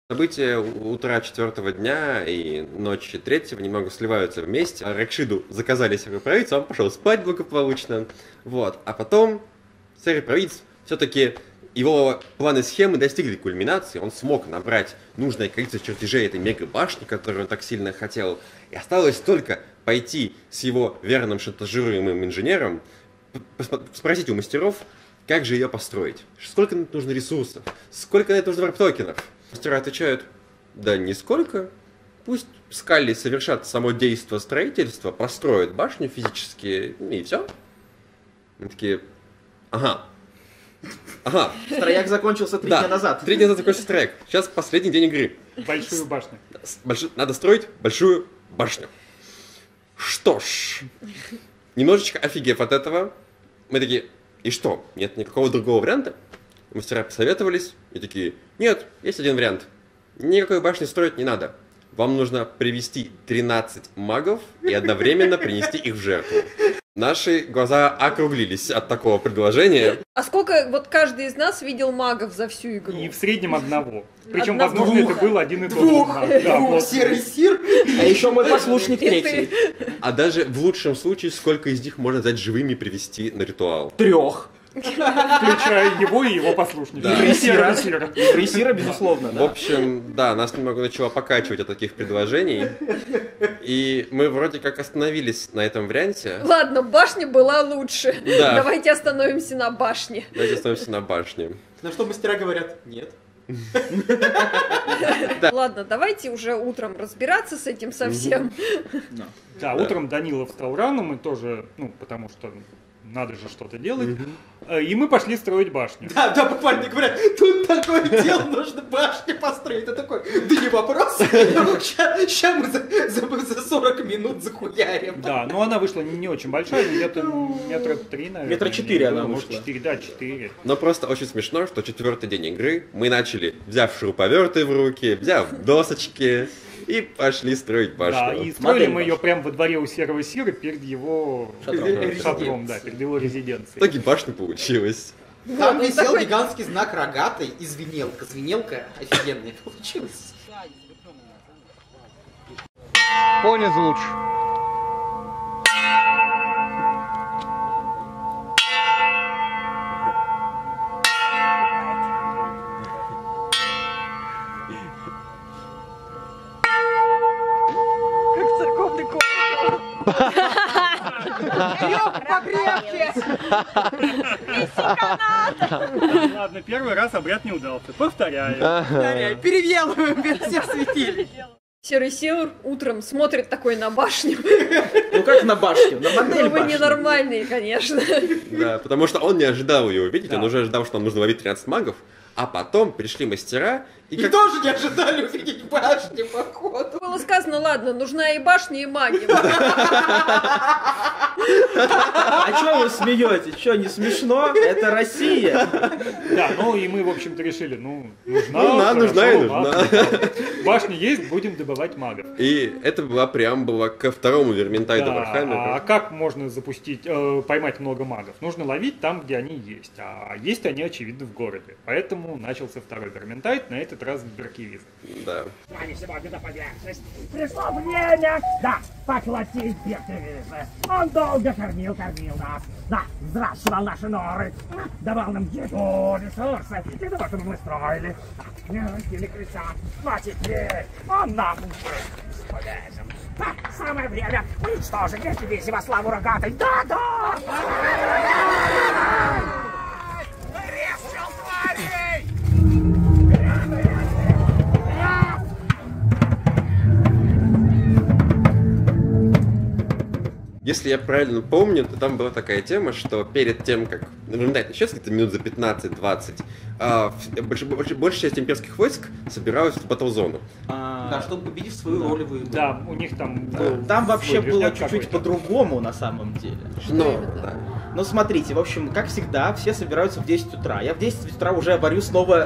События утра четвертого дня и ночи третьего немного сливаются вместе. Ракшиду заказали серый-провидец, он пошел спать благополучно. Вот. А потом серый-провидец все-таки, его планы схемы достигли кульминации. Он смог набрать нужное количество чертежей этой мега-башни, которую он так сильно хотел. И осталось только пойти с его верным шантажируемым инженером, спросить у мастеров, как же ее построить. Сколько нужно ресурсов, сколько на это нужно варп-токенов. Мастера отвечают, да нисколько, пусть Скалли совершат само действие строительства, построят башню физически, и все. Мы такие, ага, ага. Строяк закончился три да, дня назад. Три дня назад закончился строяк, сейчас последний день игры. Большую башню. Больш... Надо строить большую башню. Что ж, немножечко офигев от этого, мы такие, и что, нет никакого другого варианта? Мастера посоветовались и такие, нет, есть один вариант. Никакой башни строить не надо. Вам нужно привести тринадцать магов и одновременно принести их в жертву. Наши глаза округлились от такого предложения. А сколько вот каждый из нас видел магов за всю игру? И в среднем одного. Причем, Одного. возможно, Двух. это был один и тот же Двух. маг. Да, Двух. вот. Серый сир. А еще мой послушник третий. А даже в лучшем случае, сколько из них можно взять живыми и привести на ритуал? Трех. Включая его и его послушника. Да. И Сира. И Сира, безусловно, да. В общем, да, нас немного начало покачивать от таких предложений. И мы вроде как остановились на этом варианте. Ладно, башня была лучше. Да. Давайте остановимся на башне. Давайте остановимся на башне. На что мастера говорят, нет. Ладно, давайте уже утром разбираться с этим совсем. Да, утром Данила встал рано, мы тоже, ну, потому что надо же что-то делать. И мы пошли строить башню. Да, да, буквально говорят, тут такое дело, нужно башню построить. Я такой, да не вопрос, сейчас мы за, за, за сорок минут захуярим. Да, но она вышла не, не очень большая, где-то метра три, наверное. Метра четыре она может, вышла. четыре, да, четыре. Но просто очень смешно, что четвертый день игры мы начали, взяв шуруповерты в руки, взяв досочки, и пошли строить башню. Да, и строили мы ее прямо во дворе у Серого Сира перед его шатром, шатром, да, перед его резиденцией. В итоге башня получилась. Там Вот, висел такой... гигантский знак рогатой и звенелка. Звенелка офигенная получилась. Понят лучше. Как церковный колокол. Покрепче! Ладно, первый раз обряд не удался. Повторяю. Повторяю. Переделываем версию святилища. Серый Сир утром смотрит такой на башню. Ну как на башню? На модель Ну вы башни. ненормальные, конечно. Да, потому что он не ожидал ее увидеть, Да. он уже ожидал, что нам нужно ловить тринадцать магов, а потом пришли мастера, и, И как... тоже не ожидали увидеть башню, походу. Было сказано, ладно, нужна и башня, и магия. А чё вы смеетесь? Чё, не смешно? Это Россия. Да, ну и мы, в общем-то, решили, ну, нужна, Ну, на, хорошо, нужна и ладно, нужна. да. Башня есть, будем добывать магов. И это была преамбула ко второму Верминтайду Да, Вархаммера. а как можно запустить, э, поймать много магов? Нужно ловить там, где они есть. А есть они, очевидно, в городе. Поэтому начался второй Верминтайд, на этот раз в Беркивизе. Да. Они сегодня на поверхность. Пришло время, да, поглотить Беркивиза. Он долго кормил, кормил нас. Да, взращивал наши норы. Давал нам еду, ресурсы. И того, чтобы мы строили. Или кричат. Ну а теперь он нам бесполезен. Да, самое время уничтожить Беркивизе во славу рогатой. Да-да! Резчал тварей! Если я правильно помню, то там была такая тема, что перед тем, как Верминтайд начнется, где-то минут за пятнадцать-двадцать, а, в- больш- больш- большая часть имперских войск собиралась в батл-зону. Да, чтобы победить свою ролевую игру. Да, у них там был Там вообще свой было движняк чуть-чуть какой-то. по-другому на самом деле. Но, да. Ну смотрите, в общем, как всегда, все собираются в десять утра. Я в десять утра уже варю снова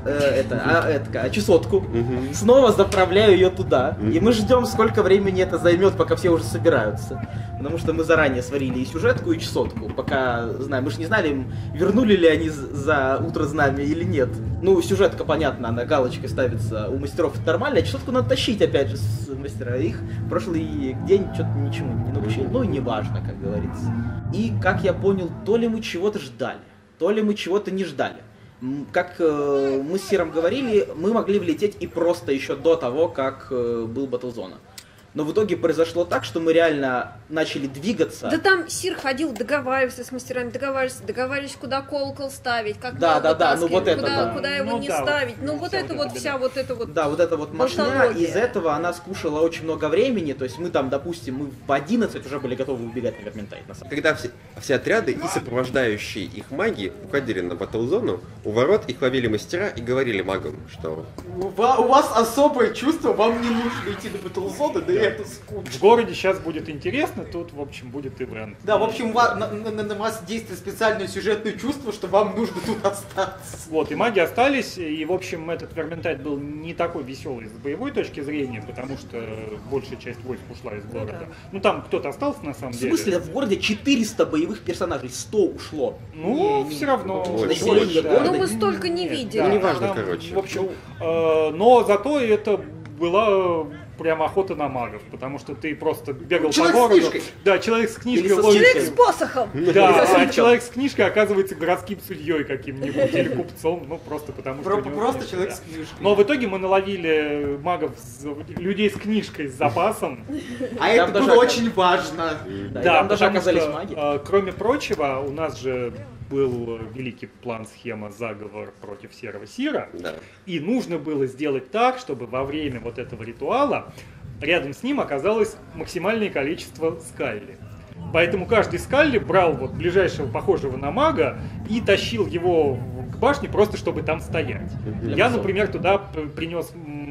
э, это, а, это, чесотку, угу. снова заправляю ее туда, угу. и мы ждем, сколько времени это займет, пока все уже собираются. Потому что мы заранее сварили и сюжетку, и чесотку, пока, знаем, мы же не знали, вернули ли они за утро знамя или нет. Ну, сюжетка, понятно, она галочкой ставится у мастеров, это нормально, а чесотку надо тащить, опять же, с мастера. Их прошлый день что-то ничему не научили, ну и не важно, как говорится. И, как я понял, то ли мы чего-то ждали, то ли мы чего-то не ждали. Как э, мы с Сиром говорили, мы могли влететь и просто еще до того, как э, был Battlezone. Но в итоге произошло так, что мы реально начали двигаться. Да там Сир ходил, договаривался с мастерами, договаривались, договаривались, куда колокол ставить, как да, да, да, ну вот это, куда, да. куда его ну, не да, ставить. Ну вот это вот вся вот это вот. Да, вот это вот машина, из этого она скушала очень много времени. То есть мы там, допустим, мы в одиннадцать уже были готовы убегать на Верминтайт. Когда все, все отряды и сопровождающие их маги уходили на Battlezone, у ворот их ловили мастера и говорили магам, что... У вас особое чувство, вам не нужно идти на Battlezone, да это скучно. В городе сейчас будет интересно, тут, в общем, будет ивент. Да, в общем, на, на, на вас действует специальное сюжетное чувство, что вам нужно тут остаться. Вот, и маги остались, и, в общем, этот Верминтайт был не такой веселый с боевой точки зрения, потому что большая часть войск ушла из города. Ну, да. ну там кто-то остался, на самом деле. В смысле, в городе четыреста боевых персонажей, сто ушло. Ну, не, все не, равно. Население да. города. Ну, мы столько не Нет, видели. Ну, неважно, там, короче. В общем, э, но зато это была... прям охота на магов, потому что ты просто бегал человек по городу. С книжкой. Да, человек с книжкой. Человек с посохом. Да, а человек с книжкой оказывается городским судьей каким-нибудь или купцом, ну просто потому что... Про- просто человек да. с книжкой. Но в итоге мы наловили магов, людей с книжкой, с запасом. А это было очень важно. Да, там даже оказались маги. Кроме прочего, у нас же был великий план, схема, заговор против Серого Сира. Да. И нужно было сделать так, чтобы во время вот этого ритуала рядом с ним оказалось максимальное количество скалли. Поэтому каждый скалли брал вот ближайшего похожего на мага и тащил его к башне просто, чтобы там стоять. Я, например, туда принес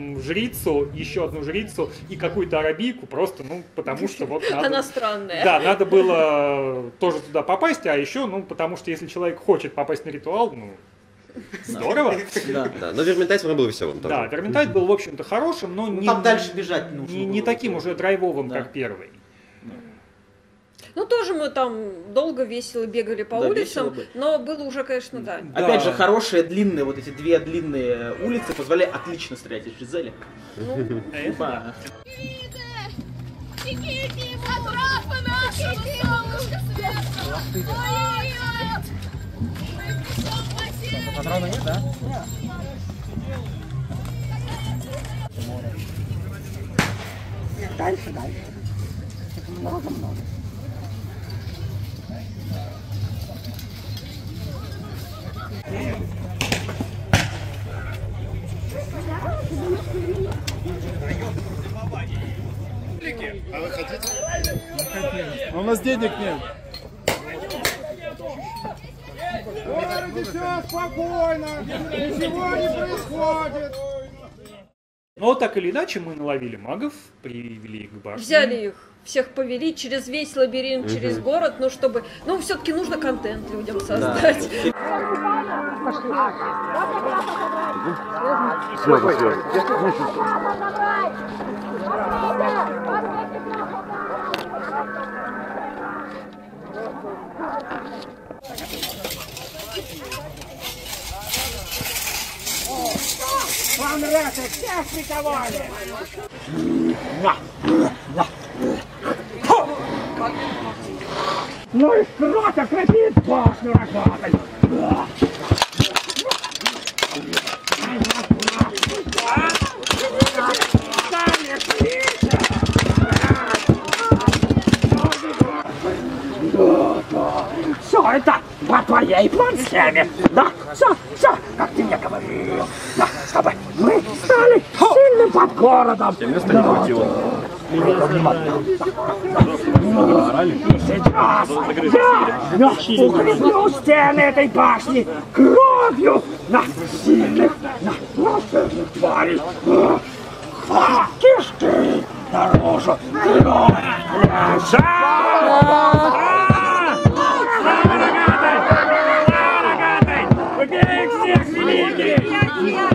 жрицу, еще одну жрицу и какую-то арабийку, просто, ну, потому что вот надо... Она странная. Да, надо было тоже туда попасть, а еще, ну, потому что если человек хочет попасть на ритуал, ну, здорово. Да, да. Но Верминтайт все равно был веселым тоже. Да, Верминтайт был, в общем-то, хорошим, но не... Там дальше бежать нужно. Не, не таким уже драйвовым, как первый. Ну, тоже мы там долго весело бегали по да, улицам, но было уже, конечно, да. Опять да. же, хорошие длинные, вот эти две длинные улицы позволяли отлично стрелять из Жизели. Ну, Бегите, отрапа нашего солнышка светлого! Ой-ой-ой! Патрона нет, да? Дальше, дальше. Много-много. А вы хотите? А у нас денег нет. Говорите, все спокойно, ничего не происходит. Но так или иначе мы наловили магов, привели их к башне. Взяли их, всех повели через весь лабиринт, mm-hmm. через город, ну чтобы, ну все-таки нужно контент людям создать. Вам нравится, всех приковали! Ну и кровь окропит башню рогатой! Все это по твоей план-схеме, да, все, все, как ты мне говорил, да, чтобы мы стали сильным под городом. Тебе места не хватило. И сейчас я укреплю стены этой башни кровью на сильных, на волшебных тварей. Хватит кишки наружу, кровь лежать! Убей их всех, великий!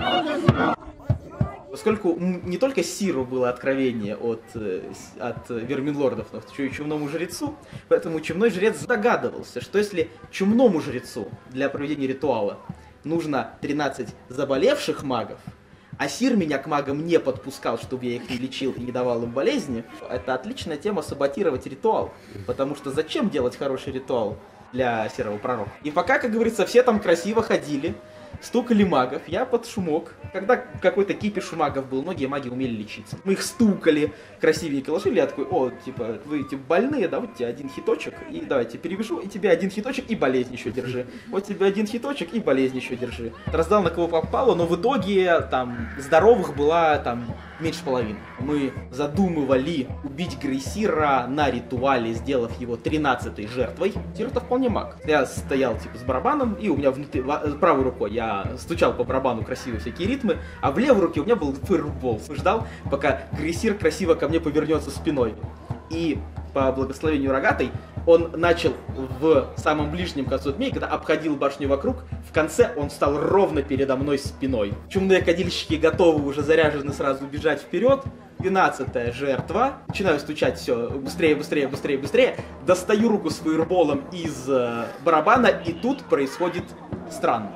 поскольку не только Сиру было откровение от, от верминлордов, но еще и чумному жрецу, поэтому чумной жрец догадывался, что если чумному жрецу для проведения ритуала нужно тринадцать заболевших магов, а Сир меня к магам не подпускал, чтобы я их не лечил и не давал им болезни, это отличная тема саботировать ритуал, потому что зачем делать хороший ритуал для серого пророка? И пока, как говорится, все там красиво ходили, стукали магов, я под шумок. Когда какой-то кипиш у магов был, многие маги умели лечиться. Мы их стукали, красивенько ложили, я такой, о, типа, вы типа больные, да, вот тебе один хиточек, и давайте перевяжу, и тебе один хиточек, и болезнь еще держи. Вот тебе один хиточек, и болезнь еще держи. Раздал на кого попало, но в итоге там здоровых была там меньше половины. Мы задумывали убить Грейсира на ритуале, сделав его тринадцатой жертвой. Сир-то вполне маг. Я стоял типа с барабаном, и у меня внутри, правой рукой я стучал по барабану красивые всякие ритмы, а в левой руке у меня был фаербол. Ждал, пока Грейсир красиво ко мне повернется спиной. И по благословению рогатой он начал в самом ближнем концу змей, когда обходил башню вокруг, в конце он стал ровно передо мной спиной. Чумные кадильщики готовы уже заряжены сразу бежать вперед. двенадцатая жертва. Начинаю стучать все быстрее, быстрее, быстрее, быстрее. Достаю руку с фаерболом из э, барабана, и тут происходит странно.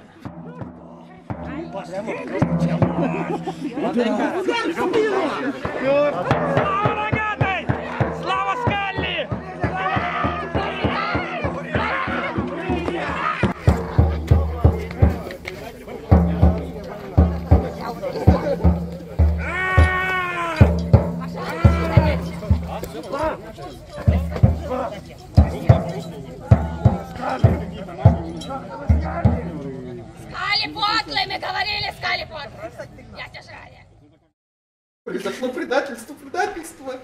Слава Скалли! Скалипот, мы говорили, Скалипот! Я тебя жрали! Произошло предательство, предательство.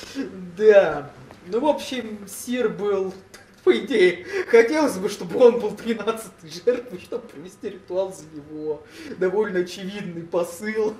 Да. Ну, в общем, Сир был, по идее, хотелось бы, чтобы он был тринадцатой жертвой, чтобы провести ритуал за него. Довольно очевидный посыл.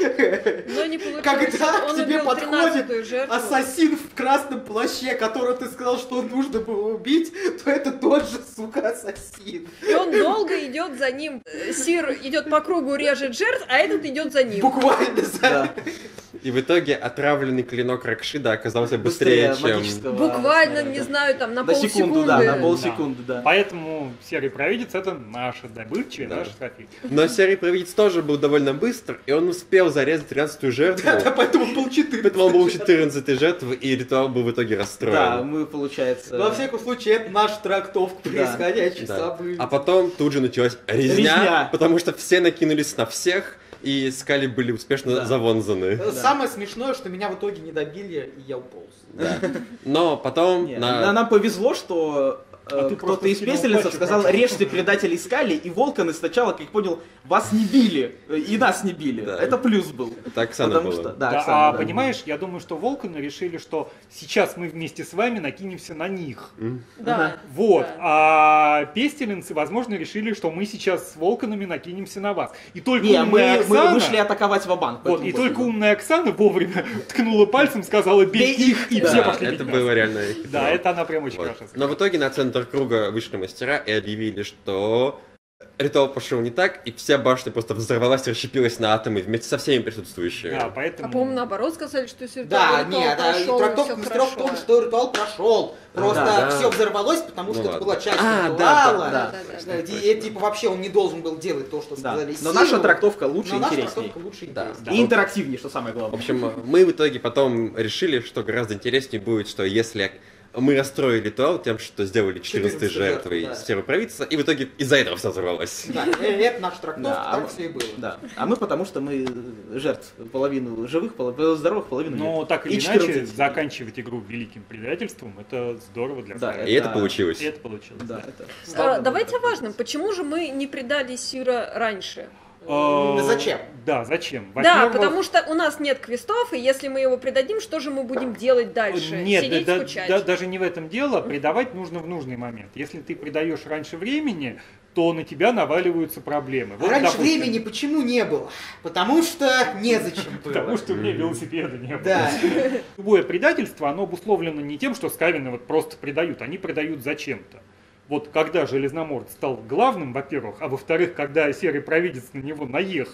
Но не получилось. Когда Он к тебе убил подходит тринадцатую жертву. ассасин в красном плаще, которого ты сказал, что нужно было убить, то это тот же, сука, ассасин. И он долго идет за ним. Сир идет по кругу, режет жертв, а этот идет за ним. Буквально за... И в итоге отравленный клинок Ракшида оказался быстрее, Быстрее чем... Буквально, не знаю, там на На полсекунды. секунду, да, на полсекунды, да. Поэтому серый провидец — это наша добыча, Да. наша трофей. Но серый провидец тоже был довольно быстр, и он успел зарезать тринадцатую жертву. Да, поэтому он был четырнадцатой. Поэтому он был четырнадцатой жертвой, и ритуал был в итоге расстроен. Да, мы, получается... Во всяком случае, это наша трактовка происходящих Да. событий. А потом тут же началась резня, Резня. потому что все накинулись на всех, и скали были успешно Да. завонзаны. Самое смешное, что меня в итоге не добили, и я уполз. Да. Но потом... Не, на- на- Нам повезло, что э, А ты кто-то просто из скинул песельницев пачку, сказал, как- режьте предателей Скали, и Волканы сначала, как понял, вас не били, э, и нас не били. Да. Это плюс был. Это Оксана Потому была. что, да, Да, Оксана, а да. понимаешь, я думаю, что Волканы решили, что сейчас мы вместе с вами накинемся на них. Да. Вот. Да. А пестеленцы, возможно, решили, что мы сейчас с Волканами накинемся на вас. И только Не, умная мы, мы Оксана... вышли атаковать ва-банк. Вот, и только умная Оксана вовремя ткнула пальцем, сказала «бей их», и Да, все пошли это бить было нас. реально... Да, это она прям очень Вот. хорошо. Но в итоге на центр круга вышли мастера и объявили, что ритуал пошел не так, и вся башня просто взорвалась и расщепилась на атомы вместе со всеми присутствующими. Да, А поэтому... по-моему, наоборот сказали, что если Да, ритуал нет, да, и прошел, трактовка всё мастеров в том, хорошо. что ритуал прошел. Просто Да. все взорвалось, потому что Ну это ладно. была часть А, ритуала. да, да, да, Да, и это, типа вообще он не должен был делать то, что Да. сказали Но Сиру. наша трактовка лучше и Но наша интересней. трактовка лучше и Да. интереснее. И интерактивнее, что самое В главное. общем, мы в итоге потом решили, что гораздо интереснее будет, что если мы расстроили ритуал тем, что сделали четырнадцатой жертвой да. серого провидца, и в итоге из-за этого все взорвалось. Да, э, это наша трактовка, Да, так а- все и было. Да. А мы потому что мы жертв половину живых, половину здоровых, половину нет. Но так или И иначе, четырнадцать. заканчивать игру великим предательством, это здорово для Да, всех. И это получилось. И это получилось. Да, да. это... А, давайте о важном. Почему же мы не предали Сира раньше? Э, Зачем? Да, зачем? Да, Во-первых, потому что у нас нет квестов, и если мы его предадим, что же мы будем делать дальше? Нет, Сидеть, да- да- скучать? да- даже не в этом дело. Предавать нужно в нужный момент. Если ты предаешь раньше времени, то на тебя наваливаются проблемы. Вот, Раньше допустим, времени почему не было? Потому что незачем было. Потому что у меня велосипеда не было. Да. Любое предательство, оно обусловлено не тем, что Скавины вот просто предают, они предают зачем-то. Вот когда Железноморд стал главным, во-первых, а во-вторых, когда серый провидец на него наехал,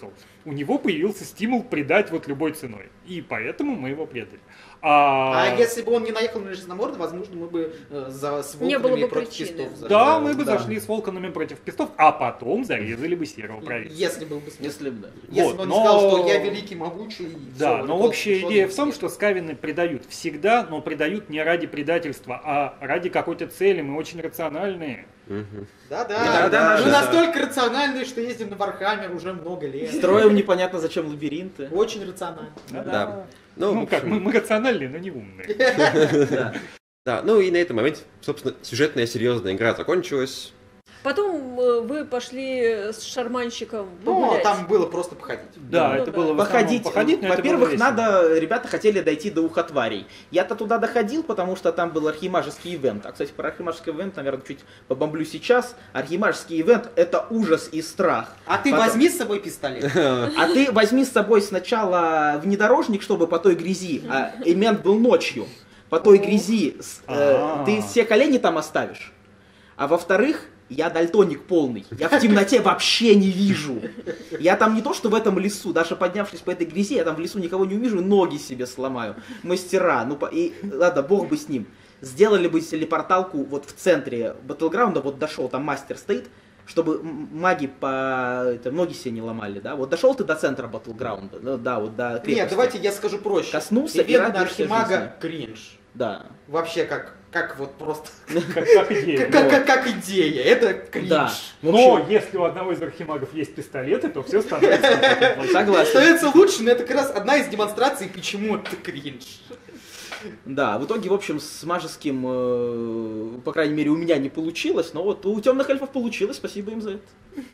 у него появился стимул предать вот любой ценой. И поэтому мы его предали. А, а если бы он не наехал на Железноморда, возможно, мы бы э, за, с не было бы против причины. Пестов зашли. Да, мы бы да. зашли с Волканами против Пестов, а потом зарезали бы Серого Правителя. Если бы, если бы, да. Вот, если бы он но... сказал, что я великий, могучий. Да, все, но общая идея в том, что скавины предают всегда, но предают не ради предательства, а ради какой-то цели. Мы очень рациональные. Да-да, да, мы настолько рациональные, что ездим на Вархаммер уже много лет. Строим непонятно зачем лабиринты. Очень рационально. Да. да. Ну, ну как, мы, мы рациональные, но не умные. Да, ну и на этом моменте, собственно, сюжетная серьезная игра закончилась. Потом э, вы пошли с шарманщиком Ну, там было просто походить. Да, ну, это да. было в походить. походить, но Во-первых, это было надо, ребята хотели дойти до Ухотварей. Я-то туда доходил, потому что там был архимажеский ивент. А, кстати, про архимажеский ивент, наверное, чуть побомблю сейчас. Архимажеский ивент — это ужас и страх. А ты Потом... возьми с собой пистолет. А ты возьми с собой сначала внедорожник, чтобы по той грязи, а ивент был ночью, по той грязи э, ты все колени там оставишь. А во-вторых, я дальтоник полный. Я в темноте вообще не вижу. Я там не то, что в этом лесу, даже поднявшись по этой грязи, я там в лесу никого не увижу, ноги себе сломаю. Мастера. Ну, и ладно, бог бы с ним. Сделали бы телепорталку вот в центре Батлграунда, вот дошел, там мастер стоит, чтобы маги по это, ноги себе не ломали, да? Вот дошел ты до центра Батлграунда, ну, да, вот до крепости. Нет, давайте я скажу проще. Коснулся и Ивент на радуешься Архимага жизни. кринж. Да. Вообще как, как вот просто... Как, как идея. Как, как, как идея, это кринж. Да. Но если у одного из архимагов есть пистолеты, то все становится... Согласен. Становится лучше, но это как раз одна из демонстраций, почему это кринж. Да, в итоге, в общем, с мажеским, э, по крайней мере, у меня не получилось, но вот у темных эльфов получилось, спасибо им за это.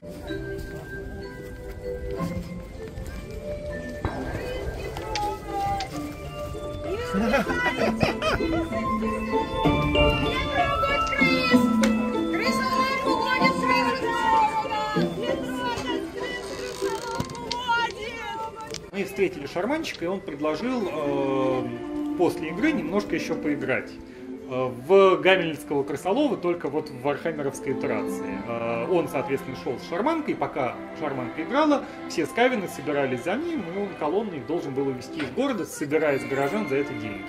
Мы встретили шарманщика, и он предложил э, после игры немножко еще поиграть. Э, в Гамельнского крысолова, только вот в вархаммеровской итерации. Э, он, соответственно, шел с шарманкой, пока шарманка играла, все скавины собирались за ним, и он колонной их должен был увезти из города, собирая с горожан за это деньги.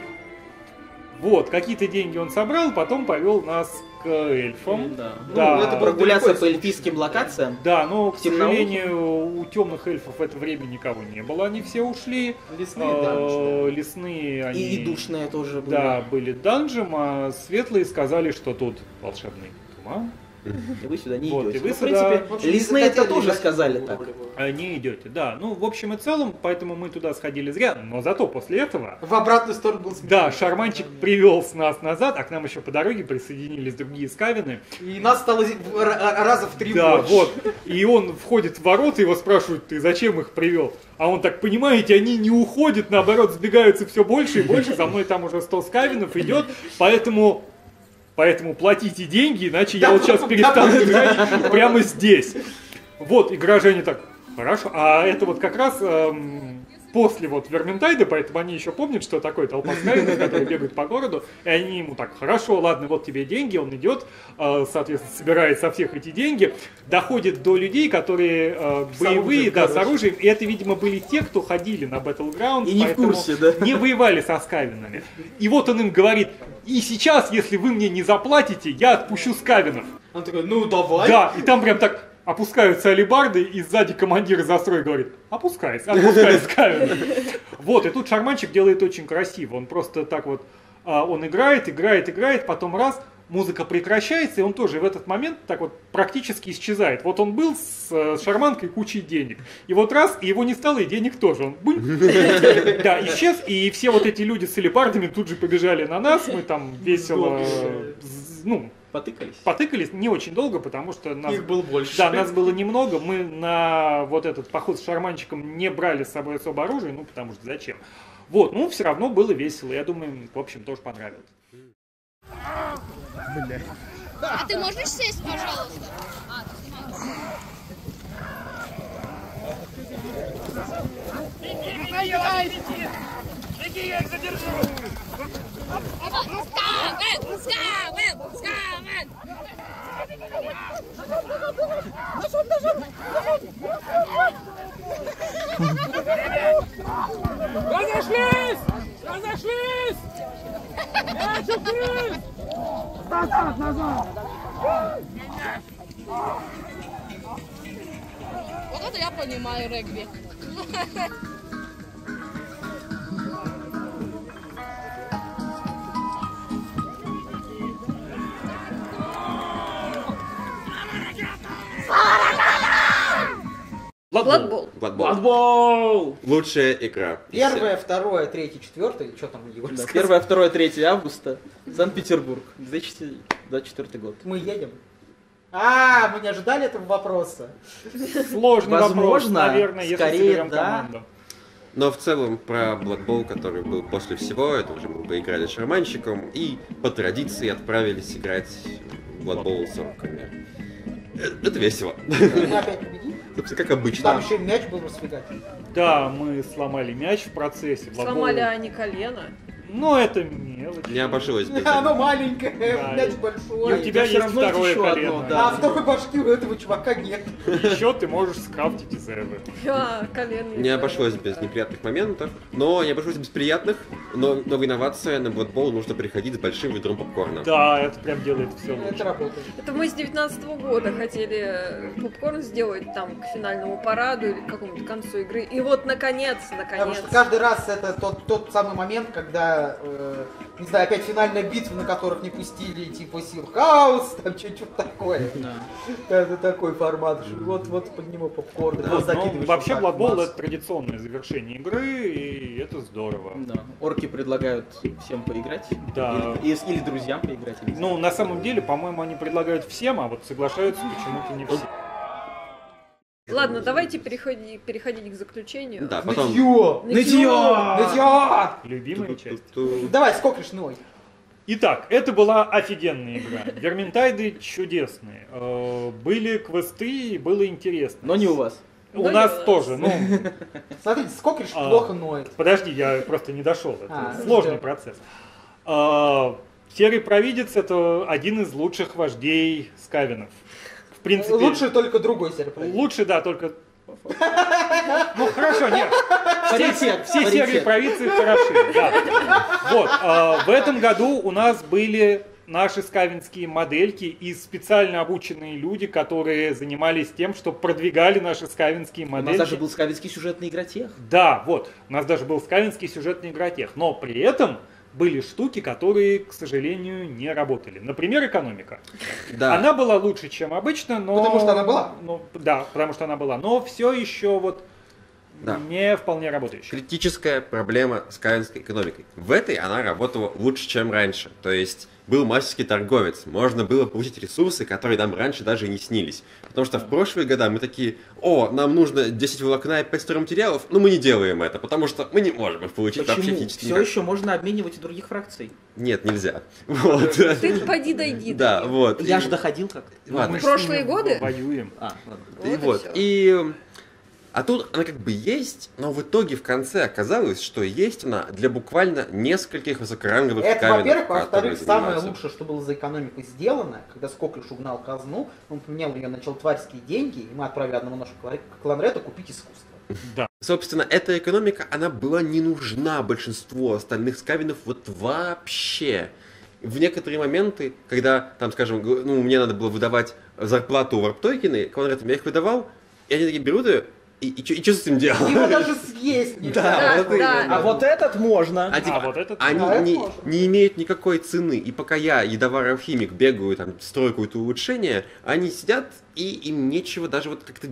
Вот, какие-то деньги он собрал, потом повел нас к эльфам. Да. Да. Ну, это прогуляться по эльфийским локациям. Да, но, к сожалению, у темных эльфов в это время никого не было, они все ушли. Лесные а, данжи. Лесные они... И душные тоже были. Да, были данжем, а светлые сказали, что тут волшебный туман. И вы сюда не Вот, идете. и вы Ну, в сюда- принципе, В общем, лесные это захотели тоже играть сказали в так. А, Не идете, да. Ну, в общем и целом, поэтому мы туда сходили зря, но зато после этого... В обратную сторону был смешно. Да, шарманчик привел с нас назад, а к нам еще по дороге присоединились другие скавины. И нас стало в- р- раза в три Да, больше. вот. И он входит в ворота, его спрашивают, ты зачем их привел? А он так, понимаете, они не уходят, наоборот, сбегаются все больше и больше. За мной там уже сто скавинов идет, поэтому... Поэтому платите деньги, иначе я Да, вот сейчас да, перестану да. играть прямо здесь. Вот, и горожане так, хорошо. А это вот как раз эм, после вот Верминтайда, поэтому они еще помнят, что такое толпа скавинов, которые бегают по городу, и они ему так, хорошо, ладно, вот тебе деньги, он идет, э, соответственно, собирает со всех эти деньги, доходит до людей, которые э, боевые, оружием, да, с короче. оружием, и это, видимо, были те, кто ходили на Battleground, И не в поэтому курсе, да. не воевали со скавинами. И вот он им говорит, и сейчас, если вы мне не заплатите, я отпущу скавинов. Он такой, ну давай. Да, и там прям так опускаются алебарды, и сзади командир застроя говорит, опускайся, опускай скавинов. Вот, и тут шарманчик делает очень красиво, он просто так вот, а, он играет, играет, играет, потом раз, музыка прекращается, и он тоже в этот момент так вот практически исчезает. Вот он был с, э, с шарманкой кучей денег, и вот раз, и его не стало, и денег тоже. Он бынь, да, исчез, и все вот эти люди с алебардами тут же побежали на нас, мы там весело, э, з- ну, Потыкались. потыкались не очень долго, потому что нас, Их было больше. да, нас было немного, мы на вот этот поход с шарманчиком не брали с собой особо оружие, ну потому что зачем. Вот, ну все равно было весело, я думаю, в общем, тоже понравилось. А ты можешь сесть, пожалуйста? А, ты снимаешь. Беги, я их задержу! Скавен! Скавен! Скавен! Разошлись! Разошлись! Мяч укрыть! Назад, назад! Вот это я понимаю регби. Blood Blood Bowl. Лучшая игра. Первое, второе, третье, четвертое, что там его Да, первое, второе, третье августа, Санкт-Петербург, две тысячи двадцать четвёртый год. Мы едем. А, мы не ожидали этого вопроса. Сложный Возможно, вопрос, наверное, если скорее, соберем да. команду. Но в целом про Blood Bowl, который был после всего, это уже мы поиграли с шарманщиком и по традиции отправились играть в Blood Bowl с орками. Это это весело. Мы опять победили? Собственно, как обычно. Там еще и мяч был расфигать. Да, мы сломали мяч в процессе. Blood Bowl. Сломали они колено. Но это мелочь. Не обошлось без Оно маленькое, Да. мяч большой. И у тебя всё есть равно второе еще одно, колено. да. А второй башки у этого чувака нет. Еще ты можешь скрафтить из этого. А, колено. Не обошлось без неприятных моментов, но не обошлось без приятных, но новая инновация на Blood Bowl нужно приходить с большим ведром попкорна. Да, это прям делает все Это лучше. работает. Это мы с девятнадцатого года хотели попкорн сделать там к финальному параду или к какому-то концу игры. И вот наконец, Потому наконец. что каждый раз это тот, тот самый момент, когда, э, не знаю, опять финальная битва, на которых не пустили, типа Сил Хаус, там что-то такое. Да. Это такой формат. Вот, вот под него попкорн. Да. вот Ну, закидываешь вообще вот так Blood Bowl массу. это традиционное завершение игры, и это здорово. Да. Орки предлагают всем поиграть. Да. Или, или друзьям поиграть. или- Ну, на самом деле, по-моему, они предлагают всем, а вот соглашаются почему-то не все. Ладно, давайте переходи- переходить к заключению. Да, потом... Нытье! Нытье! Нытье! Любимая часть. Давай, сколько решной? Итак, это была офигенная игра. Верминтайды чудесные. Э, Были квесты, и было интересно. Но не у вас. У Но не нас у вас. тоже, ну... Смотрите, сколько А. плохо ноет. Подожди, я просто не дошел. Это А, сложный ждём. процесс. А, Серый Провидец — это один из лучших вождей скавинов. В принципе, Лучше только другой серый. лучше, да, только... Ну хорошо, нет. Все, Паритет, все паритет. серые провинции хороши. Да. Вот. а, в этом году у нас были наши скавинские модельки и специально обученные люди, которые занимались тем, что продвигали наши скавинские У модельки. нас даже был скавинский сюжетный игротех. Да, вот. У нас даже был скавинский сюжетный игротех. Но при этом были штуки, которые, к сожалению, не работали. Например, экономика. Да. Она была лучше, чем обычно, но... Потому что она была? Ну, да, потому что она была. Но все еще вот Да. не вполне работающая. Критическая проблема с каинской экономикой. В этой она работала лучше, чем раньше. То есть был мастерский торговец, можно было получить ресурсы, которые нам раньше даже и не снились. Потому что в прошлые года мы такие: о, нам нужно десять волокна и пять стройматериалов, но мы не делаем это, потому что мы не можем их получить вообще Почему? физически Все никак. еще можно обменивать и других фракций. Нет, нельзя. Вот. Ты поди дойди. Да, до них. вот. Я И- же доходил как-то. Ладно. В прошлые годы? Воюем. А, ладно. И Вот и вот. всё. И... А тут она как бы есть, но в итоге в конце оказалось, что есть она для буквально нескольких высокоранговых Это, скавинов, во-первых, которые во-вторых, самое занимаются. лучшее, что было за экономикой сделано, когда Скоклиш угнал казну, он поменял ее на челтварские деньги, и мы отправили одного нашего клан- кланрета купить искусство. Да. Собственно, эта экономика, она была не нужна большинству остальных скавинов вот вообще. В некоторые моменты, когда, там, скажем, г- ну, мне надо было выдавать зарплату варп-токены, кланретам я их выдавал, и они такие берут ее, и, и, что с этим делать? Его даже съесть нельзя. Да, вот да. именно. А вот этот можно. А, типа, А, вот этот- они Да, это не, можно. не имеют никакой цены. И пока я, ядовар-алхимик, бегаю, там, строю какое-то улучшение, они сидят, и им нечего даже вот как-то...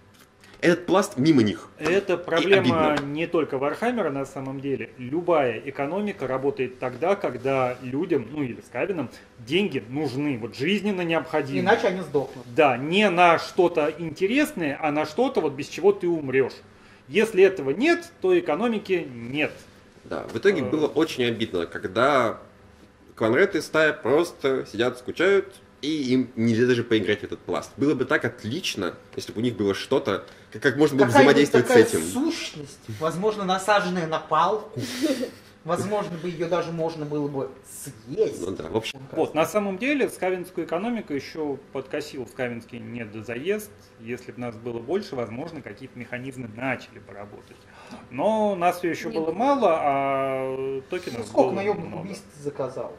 Этот пласт мимо них. Это И проблема обидно. не только Вархаммера на самом деле. Любая экономика работает тогда, когда людям, ну или скавинам, деньги нужны, вот жизненно необходимы. Иначе они сдохнут. Да, не на что-то интересное, а на что-то, вот без чего ты умрешь. Если этого нет, то экономики нет. Да, в итоге было очень обидно, когда кланреты и стая просто сидят, скучают, и им нельзя даже поиграть в этот пласт. Было бы так отлично, если бы у них было что-то, как, как можно было бы Какая-нибудь взаимодействовать с такая этим. сущность, возможно, насаженная на палку, Возможно, бы ее даже можно было бы съесть. Ну да, в общем. Вот, на самом деле, скавинскую экономику еще подкосил скавинский недозаезд. Если бы нас было больше, возможно, какие-то механизмы начали бы работать. Но нас все еще было мало, а токенов ну, сколько было наемных много. убийств ты заказал?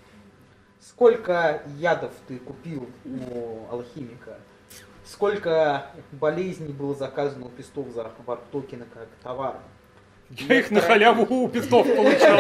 Сколько ядов ты купил у алхимика? Сколько болезней было заказано у пестов за варп-токены как товар? Я их на халяву у пестов получал.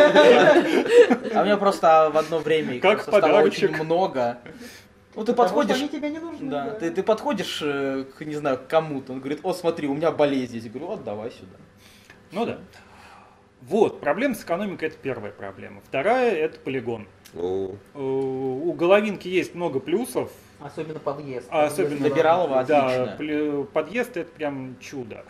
А у меня просто в одно время их Как стало подарочек. очень много. Ну ты Потому подходишь, что они тебе не нужны. да, ты, ты подходишь э, к, не знаю, к кому-то, он говорит, о, смотри, у меня болезнь здесь. Я говорю, вот, давай сюда. Ну да. Вот, проблема с экономикой — это первая проблема. Вторая — это полигон. О. У Головинки есть много плюсов. Особенно подъезд. А особенно Добиралово да, отлично. пли- подъезд — это прям чудо.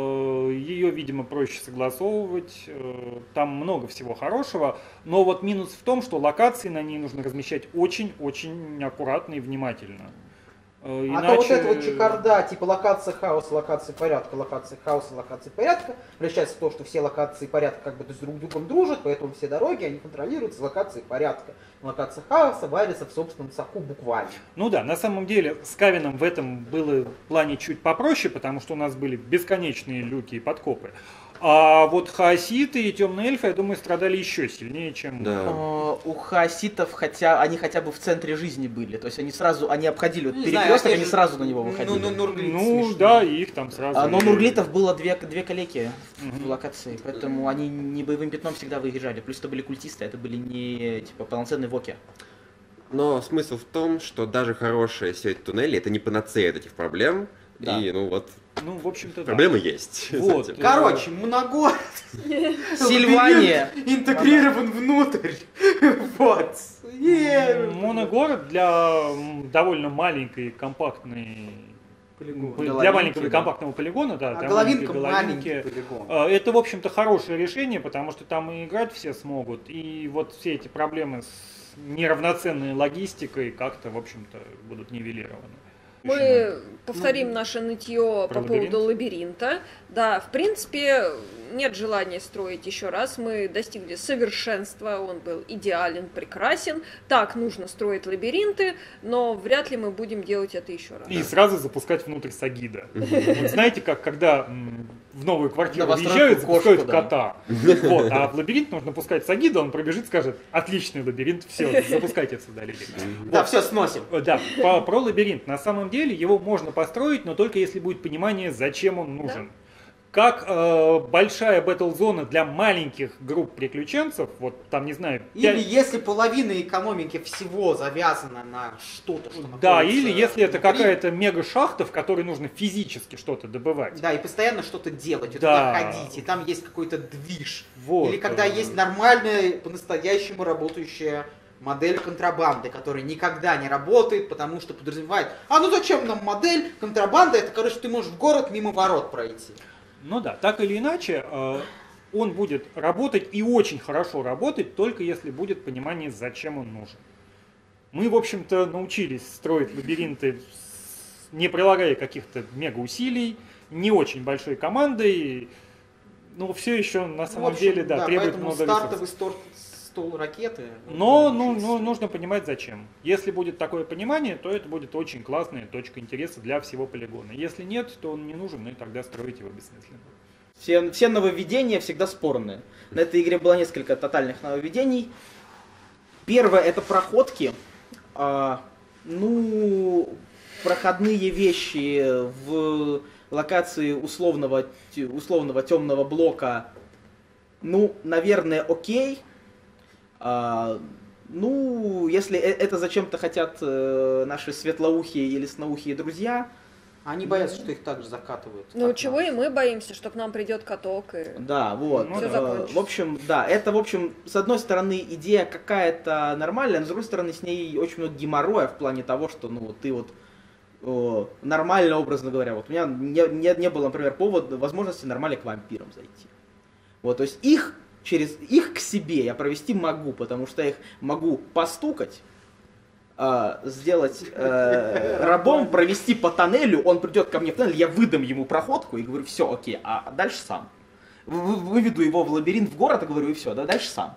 Ее, видимо, проще согласовывать. э, Там много всего хорошего. Но вот минус в том, что локации на ней нужно размещать очень-очень аккуратно и внимательно. Э, А то вот это вот чехарда, типа локация хаоса, локация порядка, локация хаоса, локация порядка, превращается в то, что все локации порядка как бы друг с другом дружат, поэтому все дороги, они контролируются локацией порядка. Локация хаоса варится в собственном соку буквально. Ну да, на самом деле с Кавином в этом было в плане чуть попроще, потому что у нас были бесконечные люки и подкопы. А вот хаоситы и темные эльфы, я думаю, страдали еще сильнее, чем... Да. Э, У хаоситов, хотя они хотя бы в центре жизни были, то есть они сразу, они обходили вот Не знаю, перекресток, опять они же, сразу на него выходили. Ну, ну, Нурглит Ну смешно. да, и их там сразу... А, но у Нурглитов было две, две калеки Мгм. в локации, поэтому они не боевым пятном всегда выезжали. Плюс это были культисты, это были не типа полноценные воки. Но смысл в том, что даже хорошая сеть туннелей — это не панацея от этих проблем. Да. И, ну вот, Ну, в общем-то, да. проблемы есть. Вот. с этим. Короче, Моногород Сильвания. интегрирован внутрь. Вот. Е- Моногород для м, довольно маленькой компактной... Полигон. Для Головинки, маленького и да. компактного полигона, да. А для Головинка маленькой маленький головинки. полигон. А, Это, в общем-то, хорошее решение, потому что там и играть все смогут, и вот все эти проблемы с неравноценной логистикой как-то, в общем-то, будут нивелированы. Мы повторим наше нытье Про по лабиринт? поводу лабиринта. Да, в принципе, нет желания строить еще раз. Мы достигли совершенства, он был идеален, прекрасен. Так нужно строить лабиринты, но вряд ли мы будем делать это еще раз. И сразу запускать внутрь Сагида. Вот знаете, как когда м, в новую квартиру Новостройку въезжают, кошку, запускают да. кота. Вот, а в лабиринт нужно пускать Сагида, он пробежит, скажет: отличный лабиринт, все, запускайте сюда лабиринт. Да, все, сносим. Да, по- про лабиринт. На самом деле его можно построить, но только если будет понимание, зачем он нужен. Как э, большая бэтл-зона для маленьких групп приключенцев, вот там, не знаю, Или пять- если половина экономики всего завязана на что-то, что да, находится или если это внутри, какая-то мега-шахта, в которой нужно физически что-то добывать. Да, и постоянно что-то делать, и Да. туда ходить, и там есть какой-то движ. Вот. Или когда есть нормальная, по-настоящему работающая модель контрабанды, которая никогда не работает, потому что подразумевает, а ну зачем нам модель контрабанды, это, короче, ты можешь в город мимо ворот пройти. Ну да, так или иначе, э, он будет работать и очень хорошо работать, только если будет понимание, зачем он нужен. Мы, в общем-то, научились строить лабиринты, с- не прилагая каких-то мега усилий, не очень большой командой, но все еще на самом В общем, деле, да, требует поэтому много стартовый ресурсов. стор- стол ракеты. Но ну, ну, нужно понимать, зачем. Если будет такое понимание, то это будет очень классная точка интереса для всего полигона. Если нет, то он не нужен, ну и тогда строить его бессмысленно. Все, все нововведения всегда спорные. На этой игре было несколько тотальных нововведений. Первое — это проходки. А, ну, проходные вещи в локации условного, т- условного темного блока, ну, наверное, окей. А, ну, если э- это зачем-то хотят э, наши светлоухие или сноухие друзья. Они боятся, что их также закатывают. Ну чего и мы боимся, что к нам придет каток и... Да, вот. Всё Э, закончится. В общем, да, это, в общем, с одной стороны, идея какая-то нормальная, но с другой стороны, с ней очень много геморроя в плане того, что, ну, вот ты вот о, нормально, образно говоря, вот у меня не, не, не было, например, повода, возможности нормально к вампирам зайти. Вот, то есть их через их к себе я провести могу, потому что я их могу постукать, э, сделать э, рабом, провести по тоннелю, он придет ко мне в тоннель, я выдам ему проходку и говорю, все, окей, а дальше сам. выведу его в лабиринт в город и говорю, и все, да, дальше сам.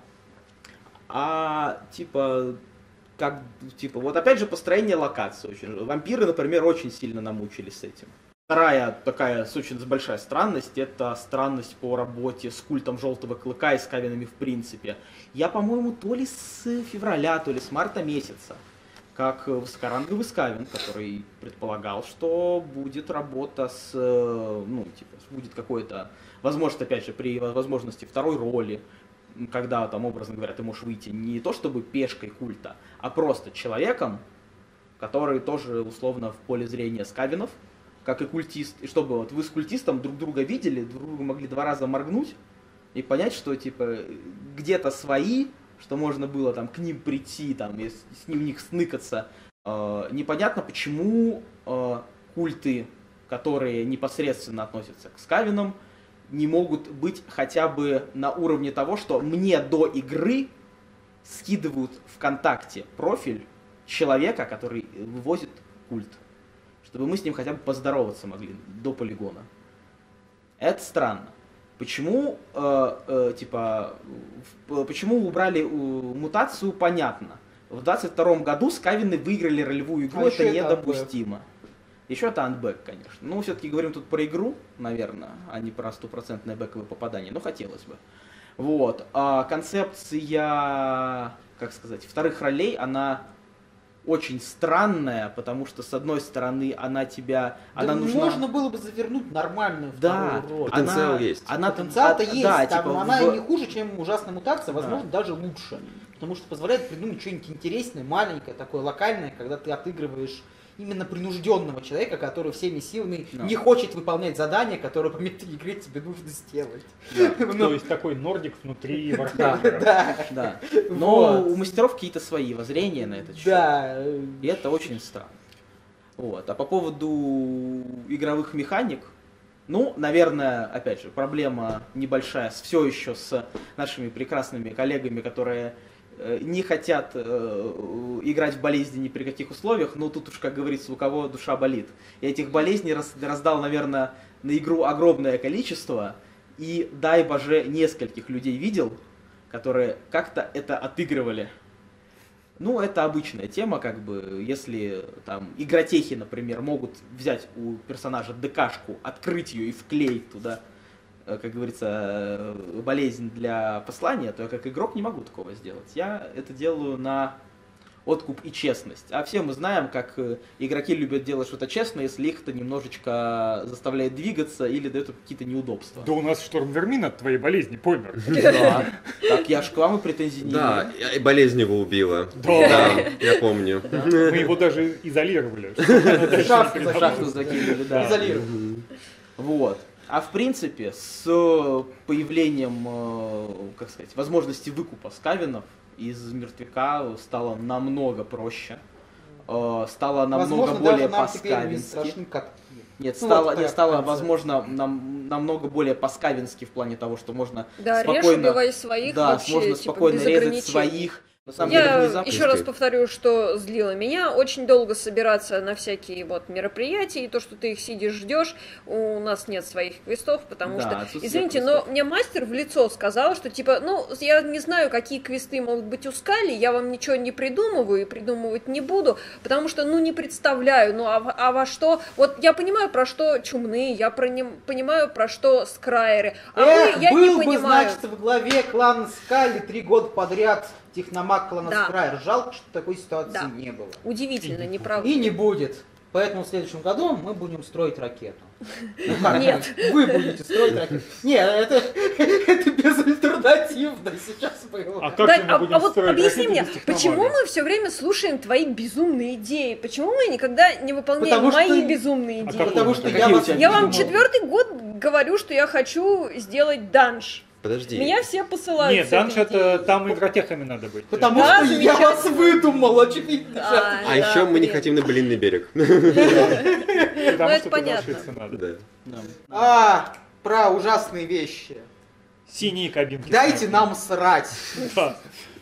А, типа, как, типа, вот опять же построение локации очень. Вампиры, например, очень сильно намучились с этим. Вторая такая очень большая странность, это странность по работе с культом Желтого Клыка и с Скавинами в принципе. Я, по-моему, то ли с февраля, то ли с марта месяца, как высокоранговый Скавин, который предполагал, что будет работа с, ну, типа, будет какое-то, возможно, опять же, при возможности второй роли, когда, там, образно говоря, ты можешь выйти не то чтобы пешкой культа, а просто человеком, который тоже условно в поле зрения Скавинов, как и культист, и чтобы вот вы с культистом друг друга видели, друг друга могли два раза моргнуть и понять, что типа где-то свои, что можно было там к ним прийти, там, и с ним в них сныкаться. Э, непонятно, почему э, культы, которые непосредственно относятся к Скавинам, не могут быть хотя бы на уровне того, что мне до игры скидывают ВКонтакте профиль человека, который вывозит культ, чтобы мы с ним хотя бы поздороваться могли до полигона. Это странно. Почему, э, э, типа, в, почему убрали э, мутацию, понятно. В двадцать втором году Скавины выиграли ролевую игру, а это недопустимо. Еще это андбэк, конечно. Ну, все-таки говорим тут про игру, наверное, а не про стопроцентное бэковое попадание, но хотелось бы. Вот. А концепция, как сказать, вторых ролей, она очень странная, потому что, с одной стороны, она тебя... Да она нужна... можно было бы завернуть нормальную да, вторую роль. Потенциал она, есть. Она, Потенциал-то а, есть, да, там, типа, она в... не хуже, чем ужасная мутация, возможно, да. даже лучше. Потому что позволяет придумать что-нибудь интересное, маленькое, такое локальное, когда ты отыгрываешь именно принужденного человека, который всеми силами да. не хочет выполнять задания, которые по методу игры тебе нужно сделать. Да. Но... То есть такой нордик внутри Вархаммера. Да, да. Но у мастеров какие-то свои воззрения на этот счет. Да. И это очень странно. Вот. А по поводу игровых механик, ну, наверное, опять же, проблема небольшая все еще с нашими прекрасными коллегами, которые не хотят э, играть в болезни ни при каких условиях, но тут уж, как говорится, у кого душа болит. Я этих болезней раз, раздал, наверное, на игру огромное количество, и, дай боже, нескольких людей видел, которые как-то это отыгрывали. Ну, это обычная тема, как бы, если там игротехи, например, могут взять у персонажа ДКшку, открыть ее и вклеить туда, как говорится, болезнь для послания, то я как игрок не могу такого сделать. Я это делаю на откуп и честность. А все мы знаем, как игроки любят делать что-то честно, если их это немножечко заставляет двигаться или дает какие-то неудобства. Да у нас Шторм Вермин от твоей болезни помер. Да. Так я ж к вам и претензий не имею. Да, и болезнь его убила. Да, я помню. Мы его даже изолировали. Шахту закинули, да. Изолировали. Вот. А в принципе, с появлением, как сказать, возможности выкупа Скавинов из мертвяка стало намного проще. Стало намного возможно, более по-скавински. Нет, ну, стало, вот не стало, возможно, нам, намного более по-скавински в плане того, что можно да, спокойно... режь, убивай своих да, вообще, можно типа, спокойно без резать своих. На самом Я деле, еще раз повторю, что злило меня. Очень долго собираться на всякие вот мероприятия, и то, что ты их сидишь, ждешь, у нас нет своих квестов, потому да, что, извините, квестов. Но мне мастер в лицо сказал, что типа, ну, я не знаю, какие квесты могут быть у Скали, я вам ничего не придумываю и придумывать не буду, потому что, ну, не представляю, ну, а, а во что, вот я понимаю, про что чумные, я про не, понимаю, про что скрайеры, а Эх, вы, я был не бы, понимаю. значит, в главе клана Скали три года подряд техномаг клана Да. Скрайер. Жалко, что такой ситуации Да. не было. Удивительно, не правда. И не будет. Поэтому в следующем году мы будем строить ракету. Ну как? Нет. Вы будете строить ракету. Нет, это, это безальтернативно сейчас было. А как Да, же мы а, будем а вот строить объясни ракеты мне, без техномага? почему мы все время слушаем твои безумные идеи? Почему мы никогда не выполняем Потому мои что- безумные А идеи? какой Потому же? что А я какие у вас тебя Я вам безумные? четвертый год говорю, что я хочу сделать данж. Подожди. Меня все посылают. Нет, с этой данж это идеей. там игротехами надо быть. Потому Да, что я вас замечательно. выдумал, очевидно. Да, А да, еще мы не блин. хотим на Блинный берег. Ну, Потому это что туда понятно. шиться надо. Да. А, про ужасные вещи. Синие кабинки. Дайте нам срать. Да.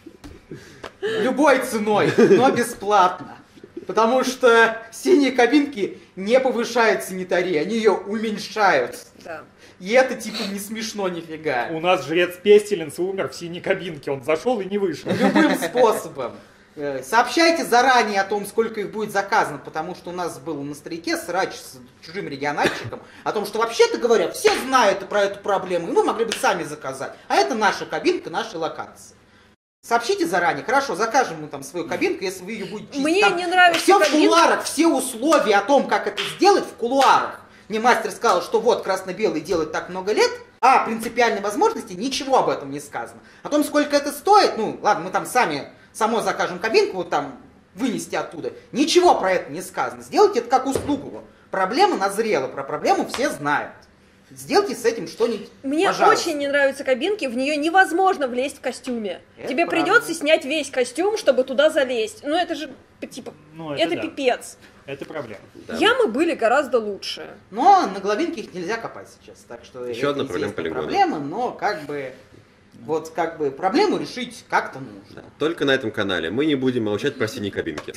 Любой ценой, но бесплатно. Потому что синие кабинки не повышают санитарию, они ее уменьшают. Да. и это типа не смешно нифига. У нас жрец Пестиленс умер в синей кабинке, он зашел и не вышел. Любым способом. Сообщайте заранее о том, сколько их будет заказано, потому что у нас был на старике срач с чужим региональщиком о том, что вообще-то говоря, все знают про эту проблему, и вы могли бы сами заказать. А это наша кабинка, нашей локации. Сообщите заранее, хорошо, закажем мы там свою кабинку, если вы ее будете чистить. Мне там не нравится все кабинка. в кулуарах, все условия о том, как это сделать в кулуарах. Мне мастер сказал, что вот красно-белый делает так много лет, а принципиальной возможности ничего об этом не сказано. О том, сколько это стоит, ну ладно, мы там сами... само закажем кабинку, вот там вынести оттуда. Ничего про это не сказано. Сделайте это как услугу. Проблема назрела, про проблему все знают. Сделайте с этим что-нибудь. Мне пожалуйста. очень не нравятся кабинки, в нее невозможно влезть в костюме. Это Тебе правда. придется снять весь костюм, чтобы туда залезть. Ну это же типа, Ну, это, да. пипец. Это проблема. Да. Ямы были гораздо лучше. Но на головинке их нельзя копать сейчас, так что Еще это одна проблема известная полигона. проблема, но как бы вот как бы проблему решить как-то нужно. Только на этом канале. Мы не будем молчать про синие кабинки.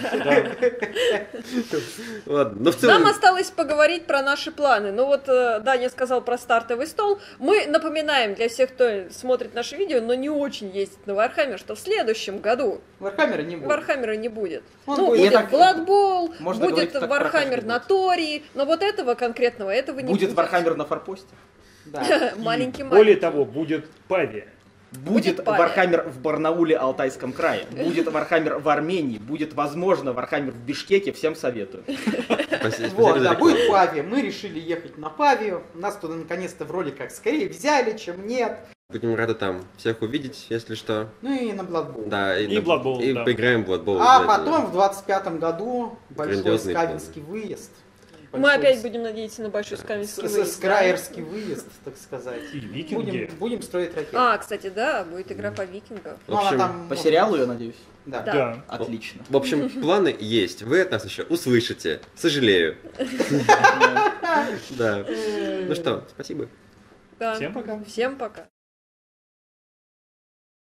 Ладно, но в целом... Нам осталось поговорить про наши планы. Ну вот э, Даня сказал про стартовый стол. Мы напоминаем для всех, кто смотрит наши видео, но не очень ездит на Warhammer, что в следующем году Вархаммера не будет. Вархаммера не будет. Он ну, будет. будет Так- Blood Bowl, Можно будет говорить так про Warhammer каждый на Тории, но вот этого конкретного, этого не Будет будет. Вархаммер на форпосте. Да. Маленький Более маленький. того, будет Павия. Будет, Будет Павия. Вархаммер в Барнауле, Алтайском крае. Будет Вархаммер в Армении. Будет, возможно, Вархаммер в Бишкеке. Всем советую. Спасибо Вот, за да, рекламу. будет Павия. Мы решили ехать на Павию. Нас туда наконец-то вроде как скорее взяли, чем нет. Будем рады там всех увидеть, если что. Ну и на Blood Bowl. Да, И на- Blood Bowl, И да. поиграем в Blood Bowl. А обязательно. потом в двадцать пятом году большой Грандиозный скавинский выезд. Мы Большой опять будем надеяться на большой скамейский с- выезд, с- да? Скраерский выезд, так сказать. И викинги. Будем, будем строить ракеты. А, кстати, да, будет игра по викингам. В общем, Ну, она там По может сериалу, быть- я надеюсь? Да. Да. Да. Отлично. В общем, планы есть. Вы от нас еще услышите. Сожалею. Да. Ну что, спасибо. Да. Всем пока. Всем пока.